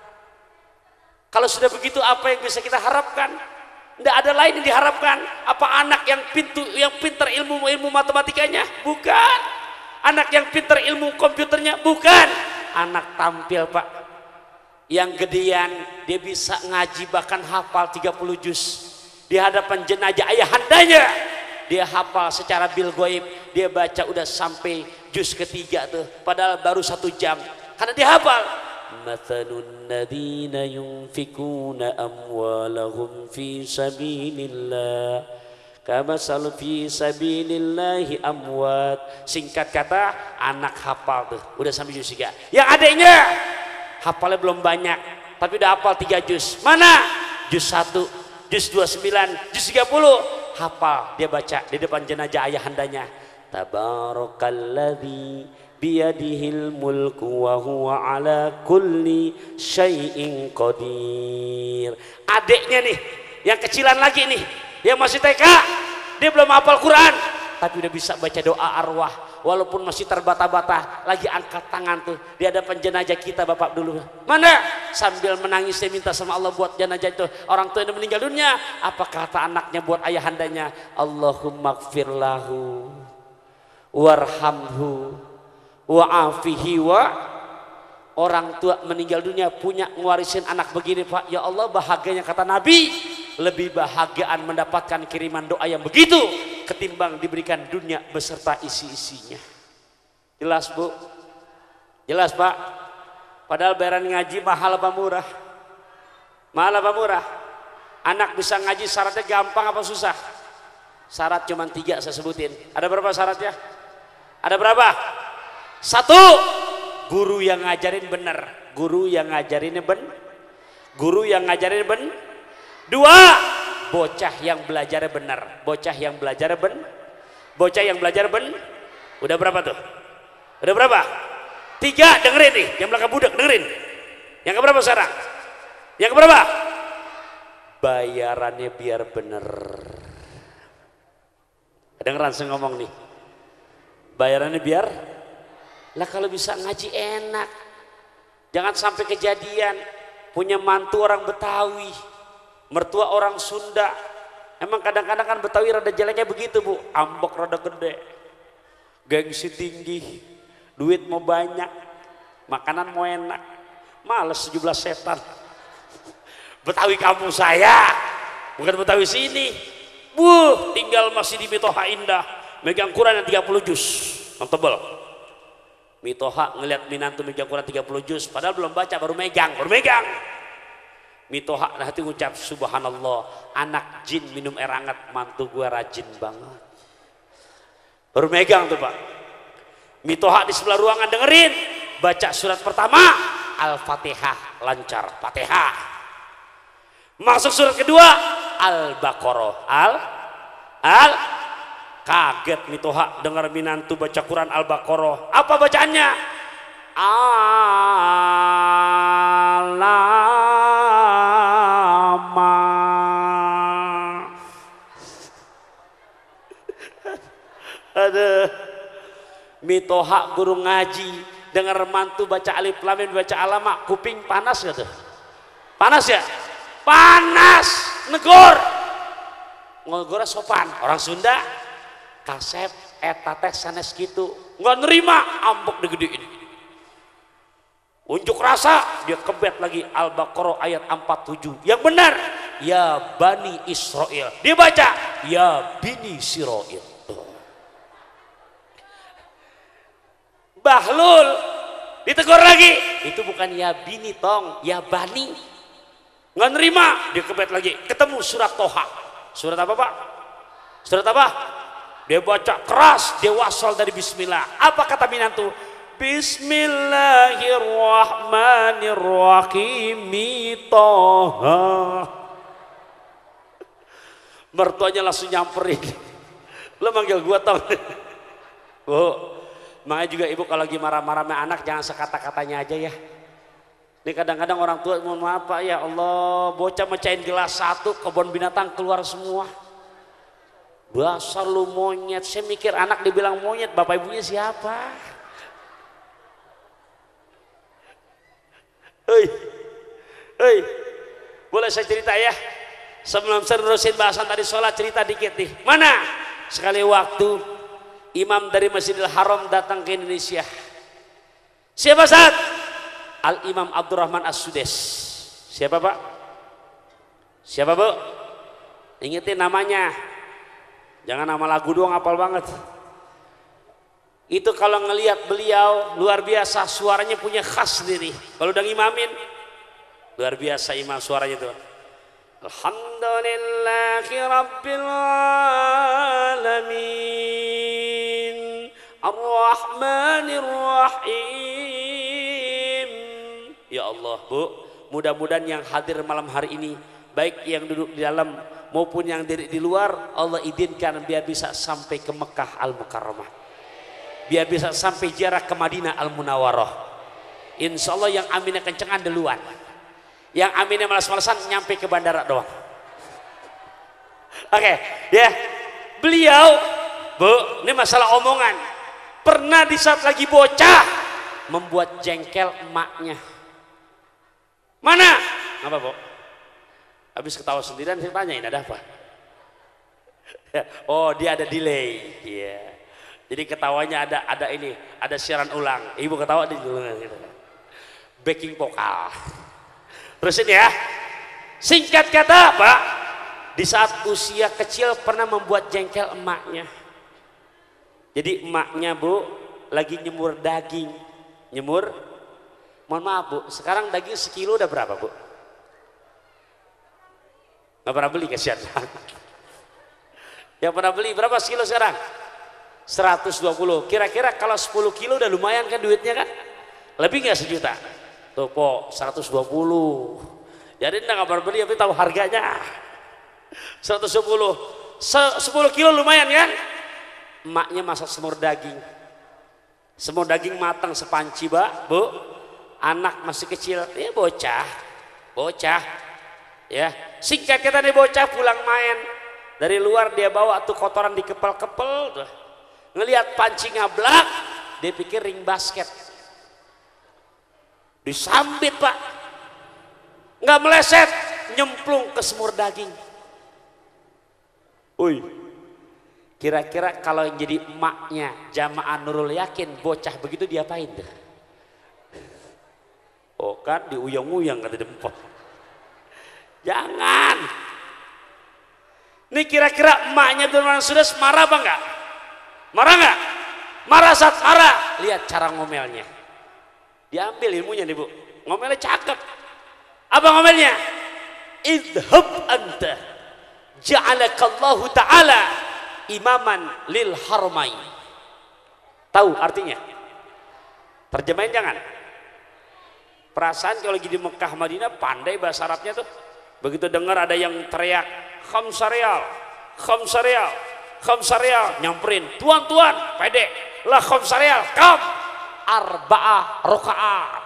Kalau sudah begitu apa yang bisa kita harapkan? Tidak ada lain yang diharapkan. Apa anak yang pintu yang pintar ilmu ilmu matematikanya? Bukan. Anak yang pintar ilmu komputernya? Bukan. Anak tampil Pak, yang gedean dia bisa ngaji bahkan hafal tiga puluh juz. Di hadapan jenazah ayahandanya dia hafal secara bil goib, dia baca udah sampai juz ketiga tuh, padahal baru satu jam karena dia hafal. Mathalun ladina yunfikuna amwalahum fi sabilillah kamasal fi sabilillahi amwat. Singkat kata, anak hafal tuh udah sampai juz tiga. Yang adiknya hafalnya belum banyak tapi udah hafal tiga juz. Mana? Juz satu, juz dua puluh sembilan, juz tiga puluh. Hafal, dia baca di depan jenazah ayahandanya. Tabarakalladzi biyadihil mulku wa huwa ala kulli syai'in qadir. Adiknya nih, yang kecilan lagi nih, yang masih T K, dia belum hafal Quran tapi udah bisa baca doa arwah, walaupun masih terbata-bata. Lagi angkat tangan tuh di hadapan jenazah kita. Bapak dulu mana? Sambil menangis dia minta sama Allah buat jenazah itu, orang tua yang meninggal dunia. Apa kata anaknya buat ayahandanya? Allahumma gfir lahu warhamhu wa'afihi wa. Orang tua meninggal dunia punya ngewarisin anak begini Pak, ya Allah bahagianya, kata Nabi, lebih bahagiaan mendapatkan kiriman doa yang begitu ketimbang diberikan dunia beserta isi-isinya. Jelas Bu? Jelas Pak? Padahal bayaran ngaji mahal apa murah? Mahal apa murah? Anak bisa ngaji syaratnya gampang apa susah? Syarat cuma tiga saya sebutin. Ada berapa syaratnya? Ada berapa? Satu, guru yang ngajarin benar. Guru yang ngajarinnya ben. Guru yang ngajarin ben. Dua, bocah yang belajarnya benar. Bocah yang belajarnya ben. Bocah yang belajar ben. Udah berapa tuh? Udah berapa? Tiga, dengerin nih. Yang belakang budak dengerin. Yang keberapa sekarang? Yang keberapa? Bayarannya biar bener. Kedengeran saya ngomong nih. Bayarannya biar. Lah kalau bisa ngaji enak. Jangan sampai kejadian punya mantu orang Betawi, mertua orang Sunda. Emang kadang-kadang kan Betawi rada jeleknya begitu Bu, ambek rada gede, gengsi tinggi, duit mau banyak, makanan mau enak, males tujuh belas setan. Betawi kampung saya, bukan Betawi sini. Bu, tinggal masih di Mitoha Indah, megang Quran yang tiga puluh juz, yang tebal. Mitoha ngeliat minantu megang Quran tiga puluh juz, padahal belum baca, baru megang, baru megang. Mitoha hati ngucap subhanallah, anak jin minum air hangat, mantu gua rajin banget. Baru megang tuh Pak. Mitoha di sebelah ruangan dengerin, baca surat pertama Al-Fatihah lancar, Fatihah. Masuk surat kedua Al-Baqarah, Al Al kaget Mitoha dengar minantu baca Quran Al-Baqarah. Apa bacaannya? Alama. Aduh. Mitoha guru ngaji dengar mantu baca alif lam mim baca alama, kuping panas gak tuh? Panas ya? Panas, negor. Negor sopan, orang Sunda kasep eta teh sanes gitu nggak nerima, ambek digedein, unjuk rasa, dia kebet lagi Al-Baqarah ayat empat puluh tujuh yang benar, ya Bani Israel, dia baca ya Bini Siroil. Bahlul ditegur lagi, itu bukan ya Bini tong, ya Bani, nggak nerima, dia kebet lagi, ketemu surat Toha, surat apa Pak? Surat apa? Dia baca keras, dia wasal dari bismillah. Apa kata Minantu? Bismillahirrahmanirrahim. Toha. Mertuanya langsung nyamperin. Lo manggil gua tau. Bu, makanya juga ibu kalau lagi marah-marah sama anak jangan sekata-katanya aja ya. Ini kadang-kadang orang tua mohon maaf Pak, ya Allah, bocah mecahin gelas satu, kebun binatang keluar semua. Dasar lu monyet, saya mikir anak dibilang monyet, bapak ibunya siapa? Hei, hei, boleh saya cerita ya? Sebelum saya nerusin bahasan tadi sholat, cerita dikit nih. Mana? Sekali waktu imam dari Masjidil Haram datang ke Indonesia. Siapa saat? Al-Imam Abdurrahman As-Sudes. Siapa Pak? Siapa Bu? Ingetin namanya. Jangan nama lagu doang hafal banget. Itu kalau ngelihat beliau luar biasa, suaranya punya khas sendiri. Kalau udah ngimamin luar biasa imam suaranya tuh. Alhamdulillahi rabbil alamin Ar-Rahmanir Rahim. Ya Allah Bu, mudah-mudahan yang hadir malam hari ini, baik yang duduk di dalam maupun yang di, di luar, Allah izinkan biar bisa sampai ke Mekah Al-Mukarramah, biar bisa sampai jarak ke Madinah Al-Munawwarah. Insya Allah yang aminnya kencengan duluan, yang aminnya malas-malasan nyampe ke bandara doang. Oke okay, ya, beliau Bu, ini masalah omongan, pernah di saat lagi bocah membuat jengkel emaknya. Mana? Apa Bu? Habis ketawa sendirian saya tanyain ada apa? Oh dia ada delay, iya. Yeah. Jadi ketawanya ada ada ini, ada siaran ulang. Ibu ketawa di gitu. Backing vokal. Terus ini ya, singkat kata Pak, di saat usia kecil pernah membuat jengkel emaknya. Jadi emaknya Bu lagi nyemur daging, nyemur. Mohon maaf Bu, sekarang daging sekilo udah berapa Bu? Nggak pernah beli, kasihan. Yang pernah beli berapa sekilo sekarang? seratus dua puluh. Kira-kira kalau sepuluh kilo udah lumayan kan duitnya kan? Lebih nggak sejuta? Tuh po, seratus dua puluh. Jadi nggak pernah beli tapi tahu harganya. seratus dua puluh. sepuluh kilo lumayan kan? Emaknya masak semur daging. Semur daging matang sepanci Mbak, Bu. Anak masih kecil, ya bocah. Bocah. Ya, singkat kata nih bocah pulang main dari luar, dia bawa tuh kotoran dikepel-kepel tuh. Ngelihat panci ngablak, dia pikir ring basket. Disambit Pak, nggak meleset, nyemplung ke semur daging. Uy, kira-kira kalau yang jadi emaknya Jamaah Nurul Yakin bocah begitu diapain tuh? Oh kan diuyang-uyang kata dempot. Jangan. Ini kira-kira emaknya Abdurrahman As-Sudes marah apa enggak? Marah enggak? Marah saat marah. Lihat cara ngomelnya. Diambil ilmunya nih Bu. Ngomelnya cakep. Apa ngomelnya? Idhab anta ja'alakallahu ta'ala imaman lil haramain. Tahu artinya? Terjemahin jangan. Perasaan kalau lagi di Mekah Madinah pandai bahasa Arabnya tuh. Begitu dengar ada yang teriak khamsa riyal, khamsa riyal, khamsa riyal, nyamperin, tuan tuan, pede, lah khamsa riyal, kam, arba'ah rakaat.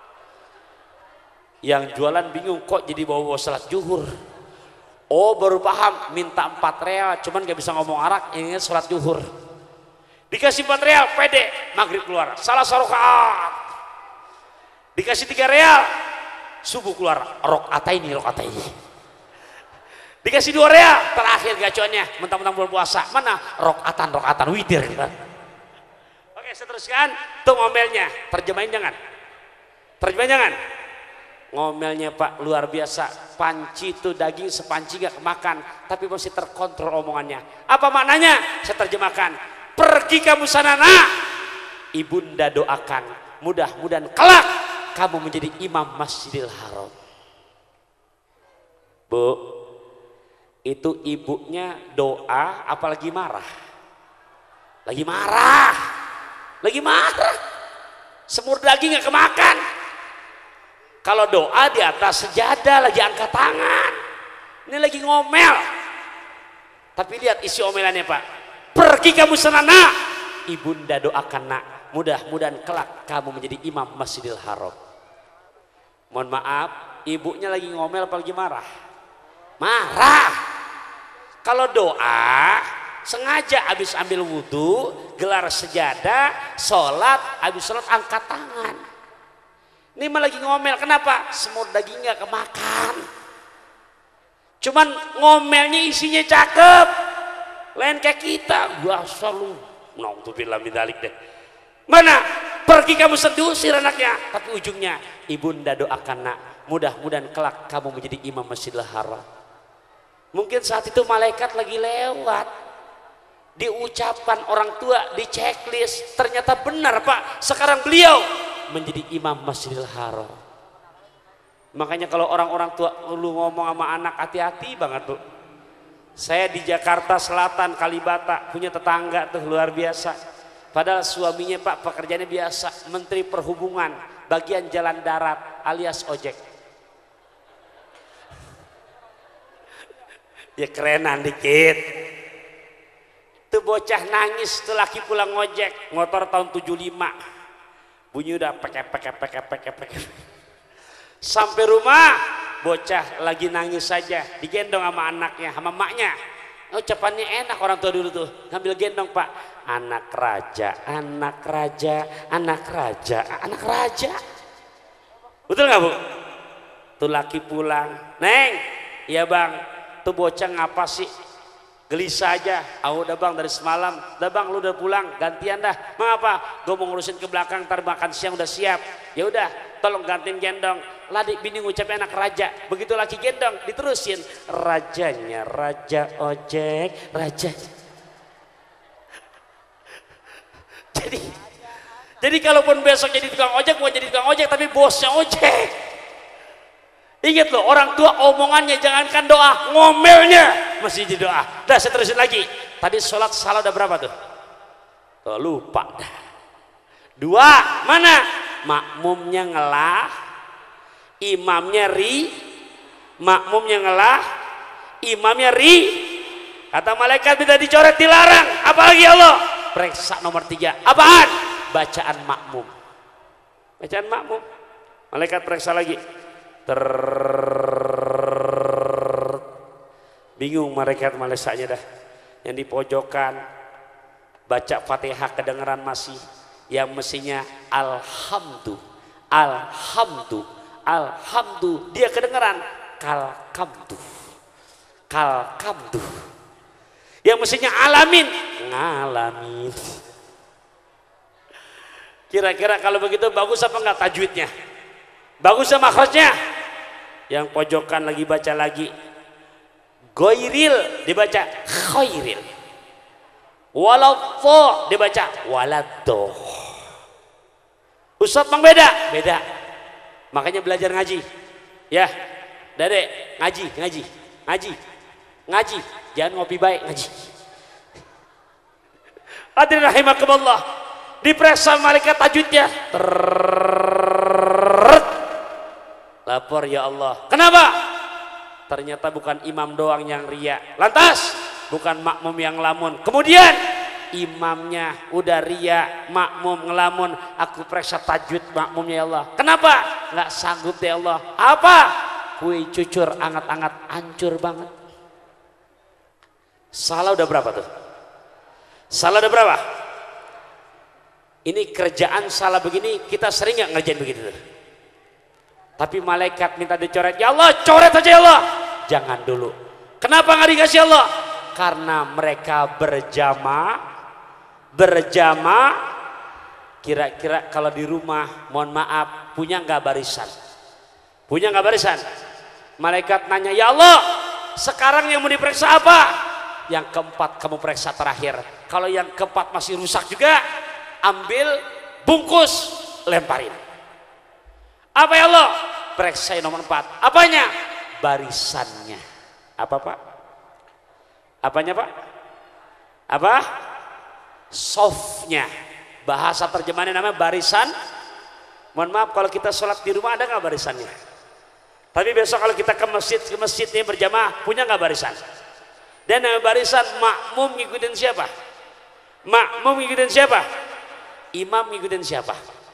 Yang jualan bingung kok jadi bawa-bawa salat zuhur. Oh baru paham, minta empat real, cuman gak bisa ngomong Arab, ingin salat zuhur. Dikasih empat real, pede, maghrib keluar, salah rakaat. Dikasih tiga real, subuh keluar, rakaat ini, rakaat ini. Dikasih dua real, terakhir gacuannya, mentang-mentang bulan puasa. Mana rokatan rokatan witir kan? Oke, saya teruskan. Tuh ngomelnya, terjemahin jangan. Terjemahin jangan. Ngomelnya Pak luar biasa. Panci itu daging sepanci gak kemakan, tapi masih terkontrol omongannya. Apa maknanya? Saya terjemahkan. Pergi kamu sana nak, ibunda doakan, mudah-mudahan kelak kamu menjadi imam Masjidil Haram. Bu, itu ibunya doa apalagi marah? Lagi marah, lagi marah. Semur daging gak kemakan. Kalau doa di atas sejadah lagi angkat tangan. Ini lagi ngomel. Tapi lihat isi omelannya Pak. Pergi kamu sana nak, ibunda doakan nak, mudah-mudahan kelak kamu menjadi imam Masjidil Haram. Mohon maaf, ibunya lagi ngomel apa lagi marah? Marah. Kalau doa sengaja habis ambil wudhu, gelar sejadah, sholat, habis sholat angkat tangan. Ini malah lagi ngomel, kenapa? Semur daging gak kemakan. Cuman ngomelnya isinya cakep, lain kayak kita. Gua selalu na'udzubillah min dzalik deh. Mana? Pergi kamu sedusir anaknya, tapi ujungnya ibunda doakan nak, mudah-mudahan kelak kamu menjadi imam Masjidil Haram. Mungkin saat itu malaikat lagi lewat, diucapkan orang tua di checklist, ternyata benar Pak, sekarang beliau menjadi imam Masjidil Haram. Makanya kalau orang-orang tua lu ngomong sama anak hati-hati banget tuh. Saya di Jakarta Selatan Kalibata punya tetangga tuh luar biasa. Padahal suaminya Pak pekerjaannya biasa, Menteri Perhubungan, bagian jalan darat alias ojek. Ya kerenan dikit. Tuh bocah nangis tuh laki pulang ngojek, motor tahun tujuh puluh lima. Bunyi udah peke peke peke peke peke. Sampai rumah bocah lagi nangis saja, digendong sama anaknya, sama maknya. Ucapannya enak orang tua dulu tuh, ngambil gendong Pak. Anak raja, anak raja, anak raja, anak raja. Betul nggak Bu? Tuh laki pulang, Neng, iya Bang. Tuh bocah ngapa sih? Gelisah aja. Ah udah Bang dari semalam. Udah Bang lu udah pulang, gantian dah. Mengapa? Gue mau ngurusin ke belakang, ntar makan siang udah siap. Ya udah, tolong gantiin gendong. Ladik bini ngucapnya anak raja. Begitu laki gendong, diterusin. Rajanya raja ojek, raja. Jadi, jadi kalaupun besok jadi tukang ojek, bukan jadi tukang ojek, tapi bosnya ojek. Ingat loh, orang tua omongannya jangankan doa, ngomelnya masih di doa. Dah saya terusin lagi. Tadi sholat salah udah berapa tuh? Tuh lupa dah. Dua, mana? Makmumnya ngelah, imamnya ri, makmumnya ngelah, imamnya ri. Kata malaikat tidak dicoret, dilarang. Apalagi Allah? Periksa nomor tiga. Apaan? Bacaan makmum. Bacaan makmum. Malaikat periksa lagi. Ter bingung malaikat malesanya dah. Yang di pojokan baca Fatihah kedengeran masih, yang mestinya alhamdu, alhamdu, alhamdu, dia kedengeran kalkamdu, kalkamdu. Yang mestinya alamin, ngalamin. Kira-kira kalau begitu bagus apa enggak tajwidnya? Bagus sama makhrajnya? Yang pojokan lagi baca lagi goiril dibaca khairil, waladdo dibaca waladdo. Ustadz bang beda? Beda. Makanya belajar ngaji ya Dedek, ngaji ngaji ngaji ngaji, jangan ngopi baik, ngaji. Hadirin rahimakumullah, diperiksa malaikat tajwidnya. Lapor ya Allah. Kenapa? Ternyata bukan imam doang yang ria. Lantas bukan makmum yang ngelamun. Kemudian imamnya udah ria, makmum ngelamun. Aku periksa tajwid makmumnya ya Allah. Kenapa? Nggak sanggup ya Allah. Apa? Kue cucur anget-anget hancur banget. Salah udah berapa tuh? Salah udah berapa? Ini kerjaan salah begini kita sering nggak ngerjain begitu tuh? Tapi malaikat minta dicoret, ya Allah coret saja ya Allah. Jangan dulu. Kenapa nggak dikasih Allah? Karena mereka berjamaah, berjamaah. Kira-kira kalau di rumah, mohon maaf, punya nggak barisan? Punya nggak barisan? Malaikat nanya, ya Allah, sekarang yang mau diperiksa apa? Yang keempat kamu periksa terakhir. Kalau yang keempat masih rusak juga, ambil, bungkus, lemparin. Apa ya Allah? Periksa yang nomor empat. Apanya? Barisannya. Apa Pak? Apanya Pak? Apa? Softnya. Bahasa terjemahannya namanya barisan. Mohon maaf kalau kita sholat di rumah ada nggak barisannya? Tapi besok kalau kita ke masjid, ke masjid ini berjamaah, punya nggak barisan? Dan yang barisan makmum ngikutin siapa? Makmum ngikutin siapa? Imam ngikutin siapa?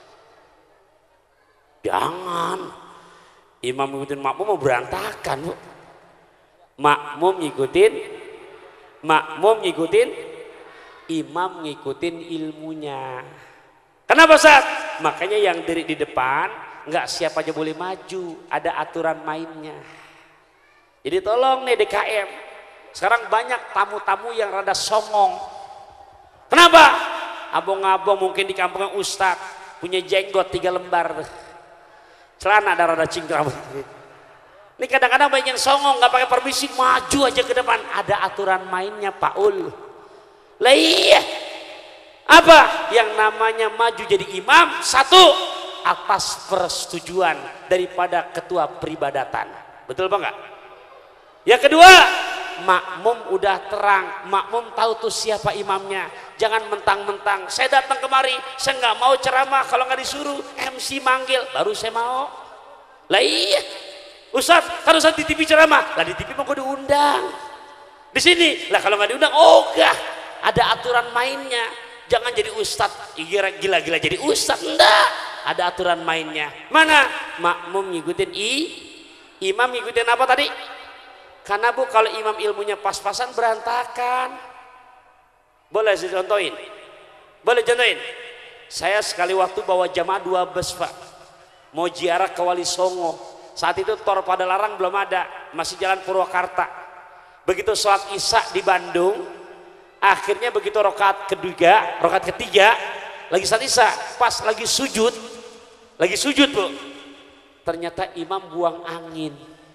Jangan. Imam ngikutin makmum mau berantakan, Bu. Makmum ngikutin, makmum ngikutin, imam ngikutin ilmunya. Kenapa Ustaz? Makanya yang diri di depan nggak siapa aja boleh maju, ada aturan mainnya. Jadi tolong nih D K M, sekarang banyak tamu-tamu yang rada songong. Kenapa? Abong-abong mungkin di kampungnya Ustaz punya jenggot tiga lembar, celana ada rada cingkrang. Ini kadang-kadang banyak yang songong, nggak pakai permisi, maju aja ke depan. Ada aturan mainnya Pak Ul. Lah iya, apa yang namanya maju jadi imam? Satu, atas persetujuan daripada ketua peribadatan. Betul apa enggak? Yang kedua, makmum udah terang, makmum tahu tuh siapa imamnya. Jangan mentang-mentang saya datang kemari, saya nggak mau ceramah kalau nggak disuruh, M C manggil baru saya mau. Lah iya, Ustaz, kan Ustaz di T V ceramah, lah di T V mau gue diundang. Di sini, lah kalau nggak diundang, oh enggak, ada aturan mainnya. Jangan jadi Ustaz gila-gila jadi Ustaz, enggak. Ada aturan mainnya. Mana? Makmum ngikutin i, imam ngikutin apa tadi? Karena Bu, kalau imam ilmunya pas-pasan berantakan. Boleh saya contohin? Boleh contohin? Saya sekali waktu bawa jamaah dua bus Pak, mau ziarah ke Wali Songo. Saat itu Tor Padalarang belum ada, masih jalan Purwakarta. Begitu sholat Isya di Bandung, akhirnya begitu rakaat ketiga, rakaat ketiga, lagi sholat Isya, pas lagi sujud, lagi sujud Bu, ternyata imam buang angin.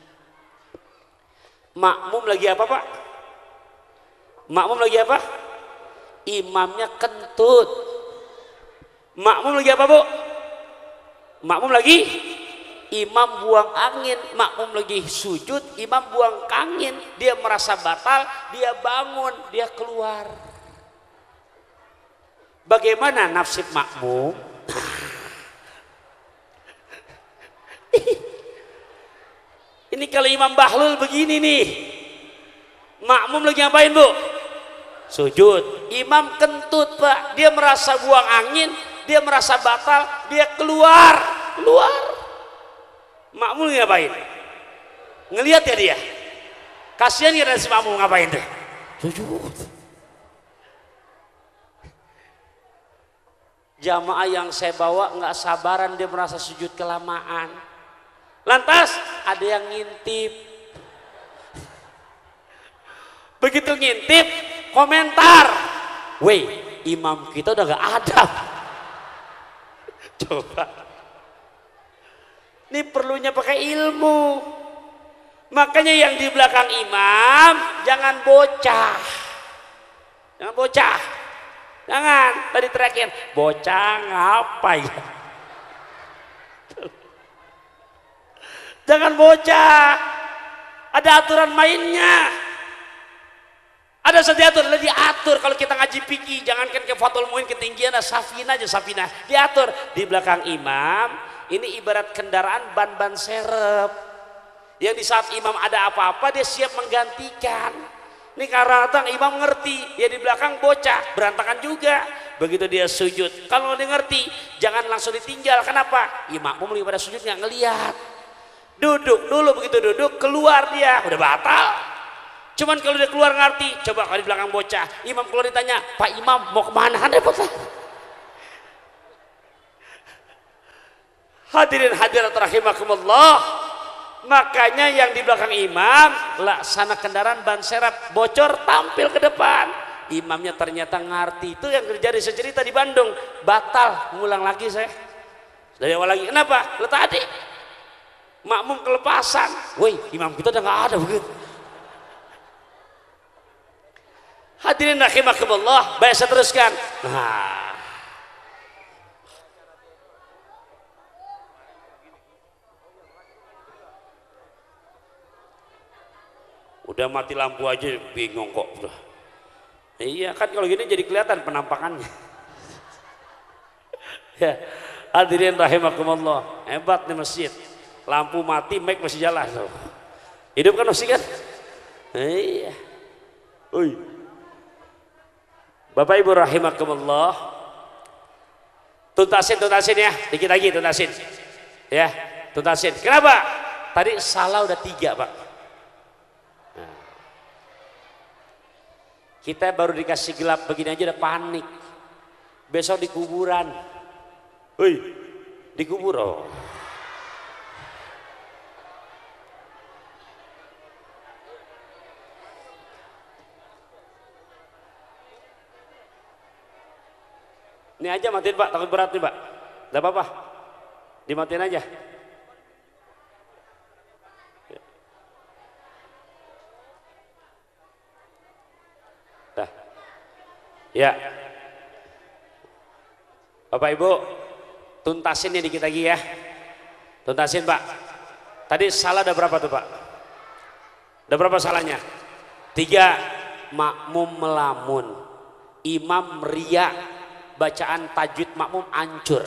Makmum lagi apa Pak? Makmum lagi apa? Imamnya kentut. Makmum lagi apa Bu? Makmum lagi, imam buang angin. Makmum lagi sujud, imam buang angin. Dia merasa batal, dia bangun, dia keluar. Bagaimana nasib makmum? Ini kalau Imam Bahlul begini nih, makmum lagi ngapain Bu? Sujud. Imam kentut Pak, dia merasa buang angin, dia merasa batal, dia keluar, keluar. Makmum lagi ngapain? Ngelihat ya dia? Kasihan ya si makmum ngapain deh? Sujud. Jamaah yang saya bawa nggak sabaran, dia merasa sujud kelamaan. Lantas ada yang ngintip. Begitu ngintip, komentar, weh, imam kita udah gak ada. Coba, ini perlunya pakai ilmu. Makanya yang di belakang imam jangan bocah, jangan bocah, jangan. Tadi terakhir bocah ngapa ya? Jangan bocah, ada aturan mainnya. Ada sediatur, ada diatur. Kalau kita ngaji fikih, jangankan ke Fathul Muin ketinggian, safina aja safina, diatur. Di belakang imam, ini ibarat kendaraan ban-ban serep. Yang di saat imam ada apa-apa, dia siap menggantikan. Ini karena datang imam ngerti, ya di belakang bocah, berantakan juga. Begitu dia sujud, kalau dia ngerti, jangan langsung ditinggal. Kenapa? Ya makmum lagi pada sujud nggak ngelihat. Duduk dulu, begitu duduk keluar dia udah batal. Cuman kalau dia keluar ngerti. Coba kalau di belakang bocah, imam keluar ditanya, Pak Imam mau kemana? Repot lah. Hadirin hadirat rahimakumullah. Makanya yang di belakang imam laksana kendaraan ban serep bocor tampil ke depan. Imamnya ternyata ngerti. Itu yang terjadi secerita di Bandung. Batal, ngulang lagi saya. Dari awal lagi. Kenapa? Lo tadi makmum kelepasan. Woi, imam kita udah nggak ada begitu. Hadirin rahimakumullah, baik saya teruskan. Nah, udah mati lampu aja bingung kok udah. Iya kan kalau gini jadi kelihatan penampakannya. Ya, hadirin rahimakumullah, hebat nih masjid. Lampu mati, mic masih jalan tuh. Hidup kan masih kan? Iya. Ui. Bapak Ibu rahimakumullah, tuntasin tuntasin ya, dikit lagi tuntasin. Ya, tuntasin. Kenapa? Tadi salah udah tiga Pak. Kita baru dikasih gelap begini aja udah panik. Besok di kuburan. Woi, di kubur oh. Ini aja matiin Pak, takut berat nih Pak. Enggak apa-apa. Dimatiin aja. Ya, Bapak Ibu, tuntasin ini dikit lagi ya, tuntasin Pak. Tadi salah ada berapa tuh Pak? Ada berapa salahnya? Tiga, makmum melamun, imam riya, bacaan tajwid makmum hancur.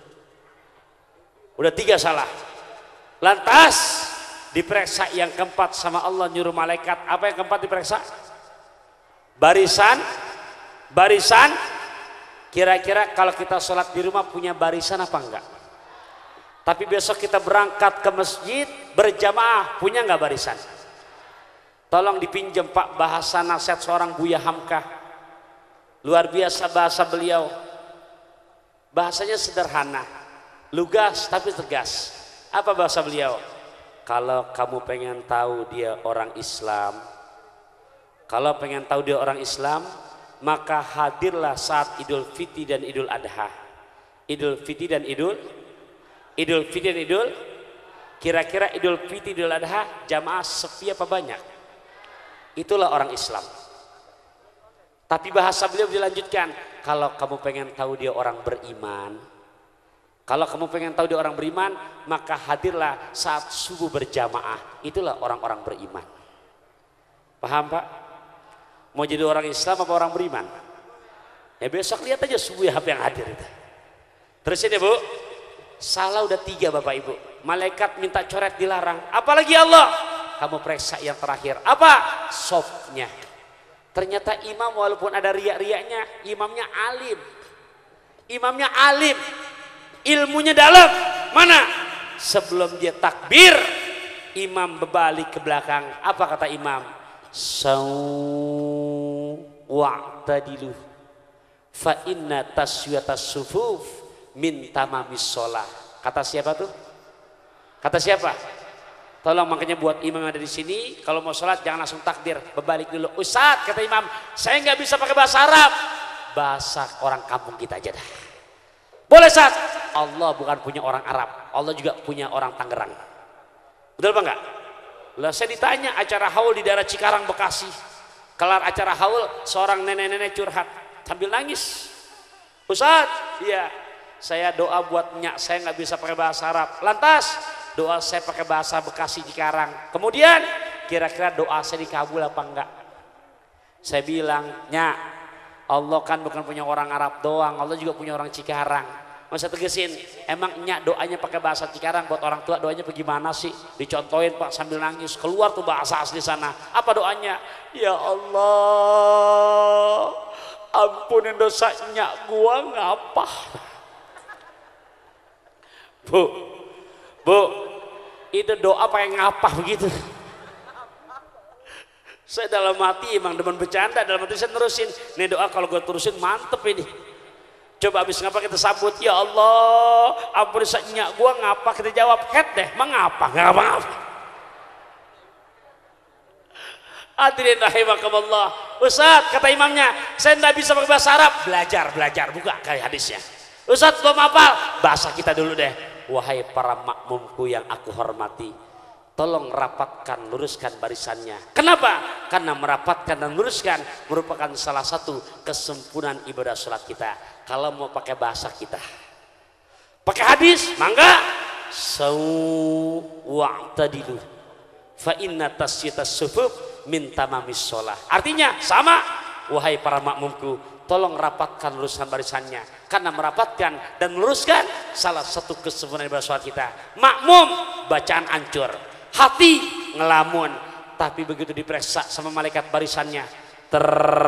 Udah tiga salah. Lantas diperiksa yang keempat sama Allah nyuruh malaikat. Apa yang keempat diperiksa? Barisan. Barisan, kira-kira kalau kita sholat di rumah punya barisan apa enggak? Tapi besok kita berangkat ke masjid berjamaah, punya enggak barisan? Tolong dipinjam Pak bahasa nasihat seorang Buya Hamka. Luar biasa bahasa beliau. Bahasanya sederhana, lugas tapi tegas. Apa bahasa beliau? Kalau kamu pengen tahu dia orang Islam, kalau pengen tahu dia orang Islam, maka hadirlah saat Idul Fitri dan Idul Adha. Idul Fitri dan Idul Idul Fitri dan Idul kira-kira Idul Fitri Idul Adha jamaah sepi apa banyak? Itulah orang Islam. Tapi bahasa beliau dilanjutkan, kalau kamu pengen tahu dia orang beriman, kalau kamu pengen tahu dia orang beriman, maka hadirlah saat subuh berjamaah. Itulah orang-orang beriman. Paham Pak? Mau jadi orang Islam apa orang beriman? Ya besok lihat aja subuh ya apa yang hadir itu. Terusin ya Bu. Salah udah tiga Bapak Ibu. Malaikat minta coret dilarang. Apalagi Allah. Kamu periksa yang terakhir. Apa? Softnya. Ternyata imam walaupun ada riak-riaknya, imamnya alim. Imamnya alim. Ilmunya dalam. Mana? Sebelum dia takbir, imam berbalik ke belakang. Apa kata imam? Saw wa'tadilu fa inna taswiyatas sufuf min tamamis sholah. Kata siapa tuh? Kata siapa? Tolong makanya buat imam yang ada di sini, kalau mau sholat jangan langsung takbir, berbalik dulu. Ustaz, kata imam, saya nggak bisa pakai bahasa Arab, bahasa orang kampung kita aja dah. Boleh Ustaz? Allah bukan punya orang Arab, Allah juga punya orang Tangerang. Betul apa enggak? Lah saya ditanya acara haul di daerah Cikarang Bekasi. Kelar acara haul, seorang nenek-nenek curhat sambil nangis. Ustaz, iya, saya doa buat nyak saya nggak bisa pakai bahasa Arab. Lantas doa saya pakai bahasa Bekasi Cikarang. Kemudian kira-kira doa saya dikabul apa enggak? Saya bilang, nyak, Allah kan bukan punya orang Arab doang, Allah juga punya orang Cikarang. Masa tegesin, emang nyak doanya pakai bahasa Cikarang buat orang tua, doanya bagaimana sih? Dicontohin Pak sambil nangis, keluar tuh bahasa asli sana. Apa doanya? Ya Allah, ampunin dosa nyak gua ngapa? Bu, bu, itu doa pakai ngapa begitu? Saya dalam hati emang demen bercanda, dalam hati saya nerusin. Nih doa kalau gue terusin mantep ini. Coba habis ngapa kita sambut, ya Allah ampun nyak gua ngapa, kita jawab head deh, mengapa nggak apa-apa. Hadirin rahimakumullah. Ustaz, kata imamnya, saya tidak bisa pakai bahasa Arab. Belajar, belajar, buka kayak hadisnya. Ustaz, belum hafal, bahasa kita dulu deh. Wahai para makmumku yang aku hormati, tolong rapatkan, luruskan barisannya. Kenapa? Karena merapatkan dan luruskan merupakan salah satu kesempurnaan ibadah sholat kita. Kalau mau pakai bahasa kita, pakai hadis, mangga. Sawu wa'tadilu fa inna tasyitas sufuf min tamamis sholat. Artinya sama, wahai para makmumku, tolong rapatkan, luruskan barisannya, karena merapatkan dan meluruskan salah satu kesempurnaan ibadah sholat kita. Makmum bacaan ancur, hati ngelamun, tapi begitu diperiksa sama malaikat barisannya, ter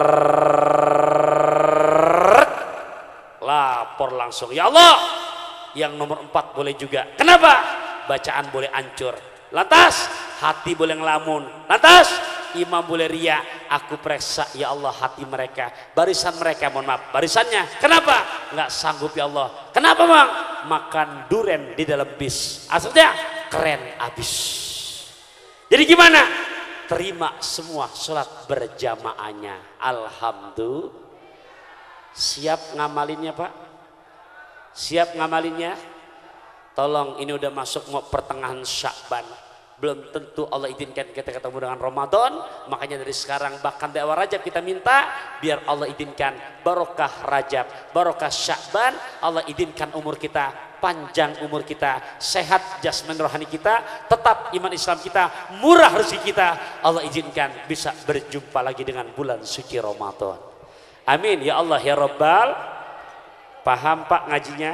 lapor langsung, ya Allah, yang nomor empat boleh juga. Kenapa? Bacaan boleh ancur, lantas hati boleh ngelamun, lantas imam boleh ria. Aku periksa ya Allah hati mereka, barisan mereka, mohon maaf, barisannya. Kenapa? Nggak sanggup ya Allah. Kenapa bang? Makan duren di dalam bis. Asalnya keren abis. Jadi gimana? Terima semua sholat berjamaahnya. Alhamdulillah. Siap ngamalinnya Pak? Siap ngamalinnya? Tolong, ini udah masuk mau pertengahan Sya'ban, belum tentu Allah izinkan kita ketemu dengan Ramadan. Makanya dari sekarang bahkan di awal Rajab kita minta biar Allah izinkan barokah Rajab, barokah Sya'ban. Allah izinkan umur kita panjang, umur kita sehat jasmani rohani kita, tetap iman Islam kita, murah rezeki kita. Allah izinkan bisa berjumpa lagi dengan bulan suci Ramadan. Amin ya Allah ya Rabbal. Paham Pak ngajinya?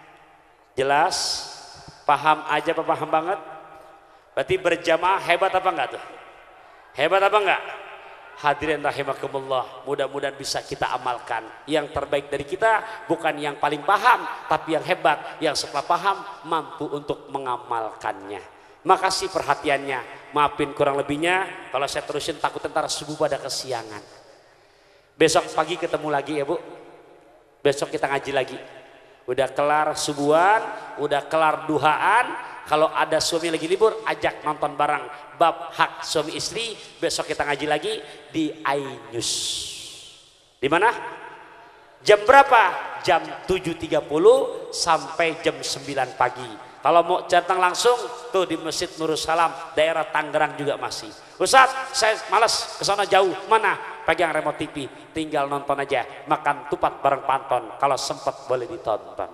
Jelas? Paham aja apa paham banget? Berarti berjamaah hebat apa enggak tuh? Hebat apa enggak? Hadirin rahimakumullah, mudah-mudahan bisa kita amalkan. Yang terbaik dari kita bukan yang paling paham, tapi yang hebat, yang setelah paham mampu untuk mengamalkannya. Makasih perhatiannya, maafin kurang lebihnya. Kalau saya terusin takut ntar subuh pada kesiangan. Besok pagi ketemu lagi ya Bu. Besok kita ngaji lagi. Udah kelar subuhan, udah kelar duhaan. Kalau ada suami lagi libur, ajak nonton bareng bab hak suami istri. Besok kita ngaji lagi di iNews. Di mana? Jam berapa? Jam tujuh tiga puluh sampai jam sembilan pagi. Kalau mau datang langsung tuh di Masjid Nurul Salam, daerah Tangerang juga masih. Ustaz, saya malas ke sana jauh. Mana? Pegang remote T V, tinggal nonton aja. Makan tupat bareng Panton, kalau sempat boleh ditonton.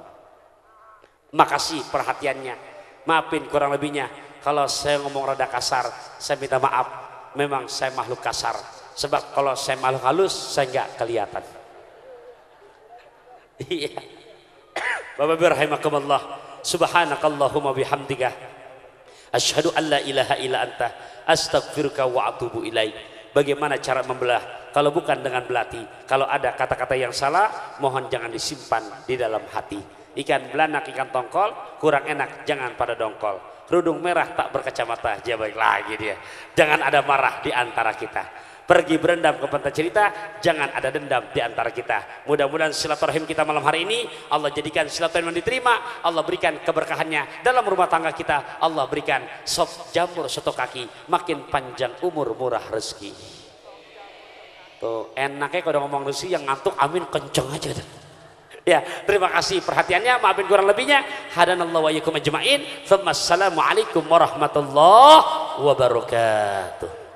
Makasih perhatiannya. Maafin kurang lebihnya kalau saya ngomong rada kasar, saya minta maaf. Memang saya makhluk kasar, sebab kalau saya makhluk halus saya nggak kelihatan. Iya. Bapak rahimakumullah, subhanakallahumma bihamdika asyhadu an la ilaha illa anta astaghfiruka wa atubu ilaik. Bagaimana cara membelah kalau bukan dengan belati? Kalau ada kata-kata yang salah, mohon jangan disimpan di dalam hati. Ikan belanak, ikan tongkol, kurang enak jangan pada dongkol. Kerudung merah tak berkacamata, dia baik lagi dia. Jangan ada marah di antara kita. Pergi berendam ke pantai cerita, jangan ada dendam di antara kita. Mudah-mudahan silaturahim kita malam hari ini Allah jadikan silaturahim yang diterima. Allah berikan keberkahannya dalam rumah tangga kita. Allah berikan sop jamur satu kaki, makin panjang umur, murah rezeki. Tuh enaknya kalau ngomong rezeki yang ngantuk amin kenceng aja tuh. Ya, terima kasih perhatiannya, maafin kurang lebihnya. Hadanallahu wa iyyakum ajma'in. Assalamualaikum warahmatullahi wabarakatuh.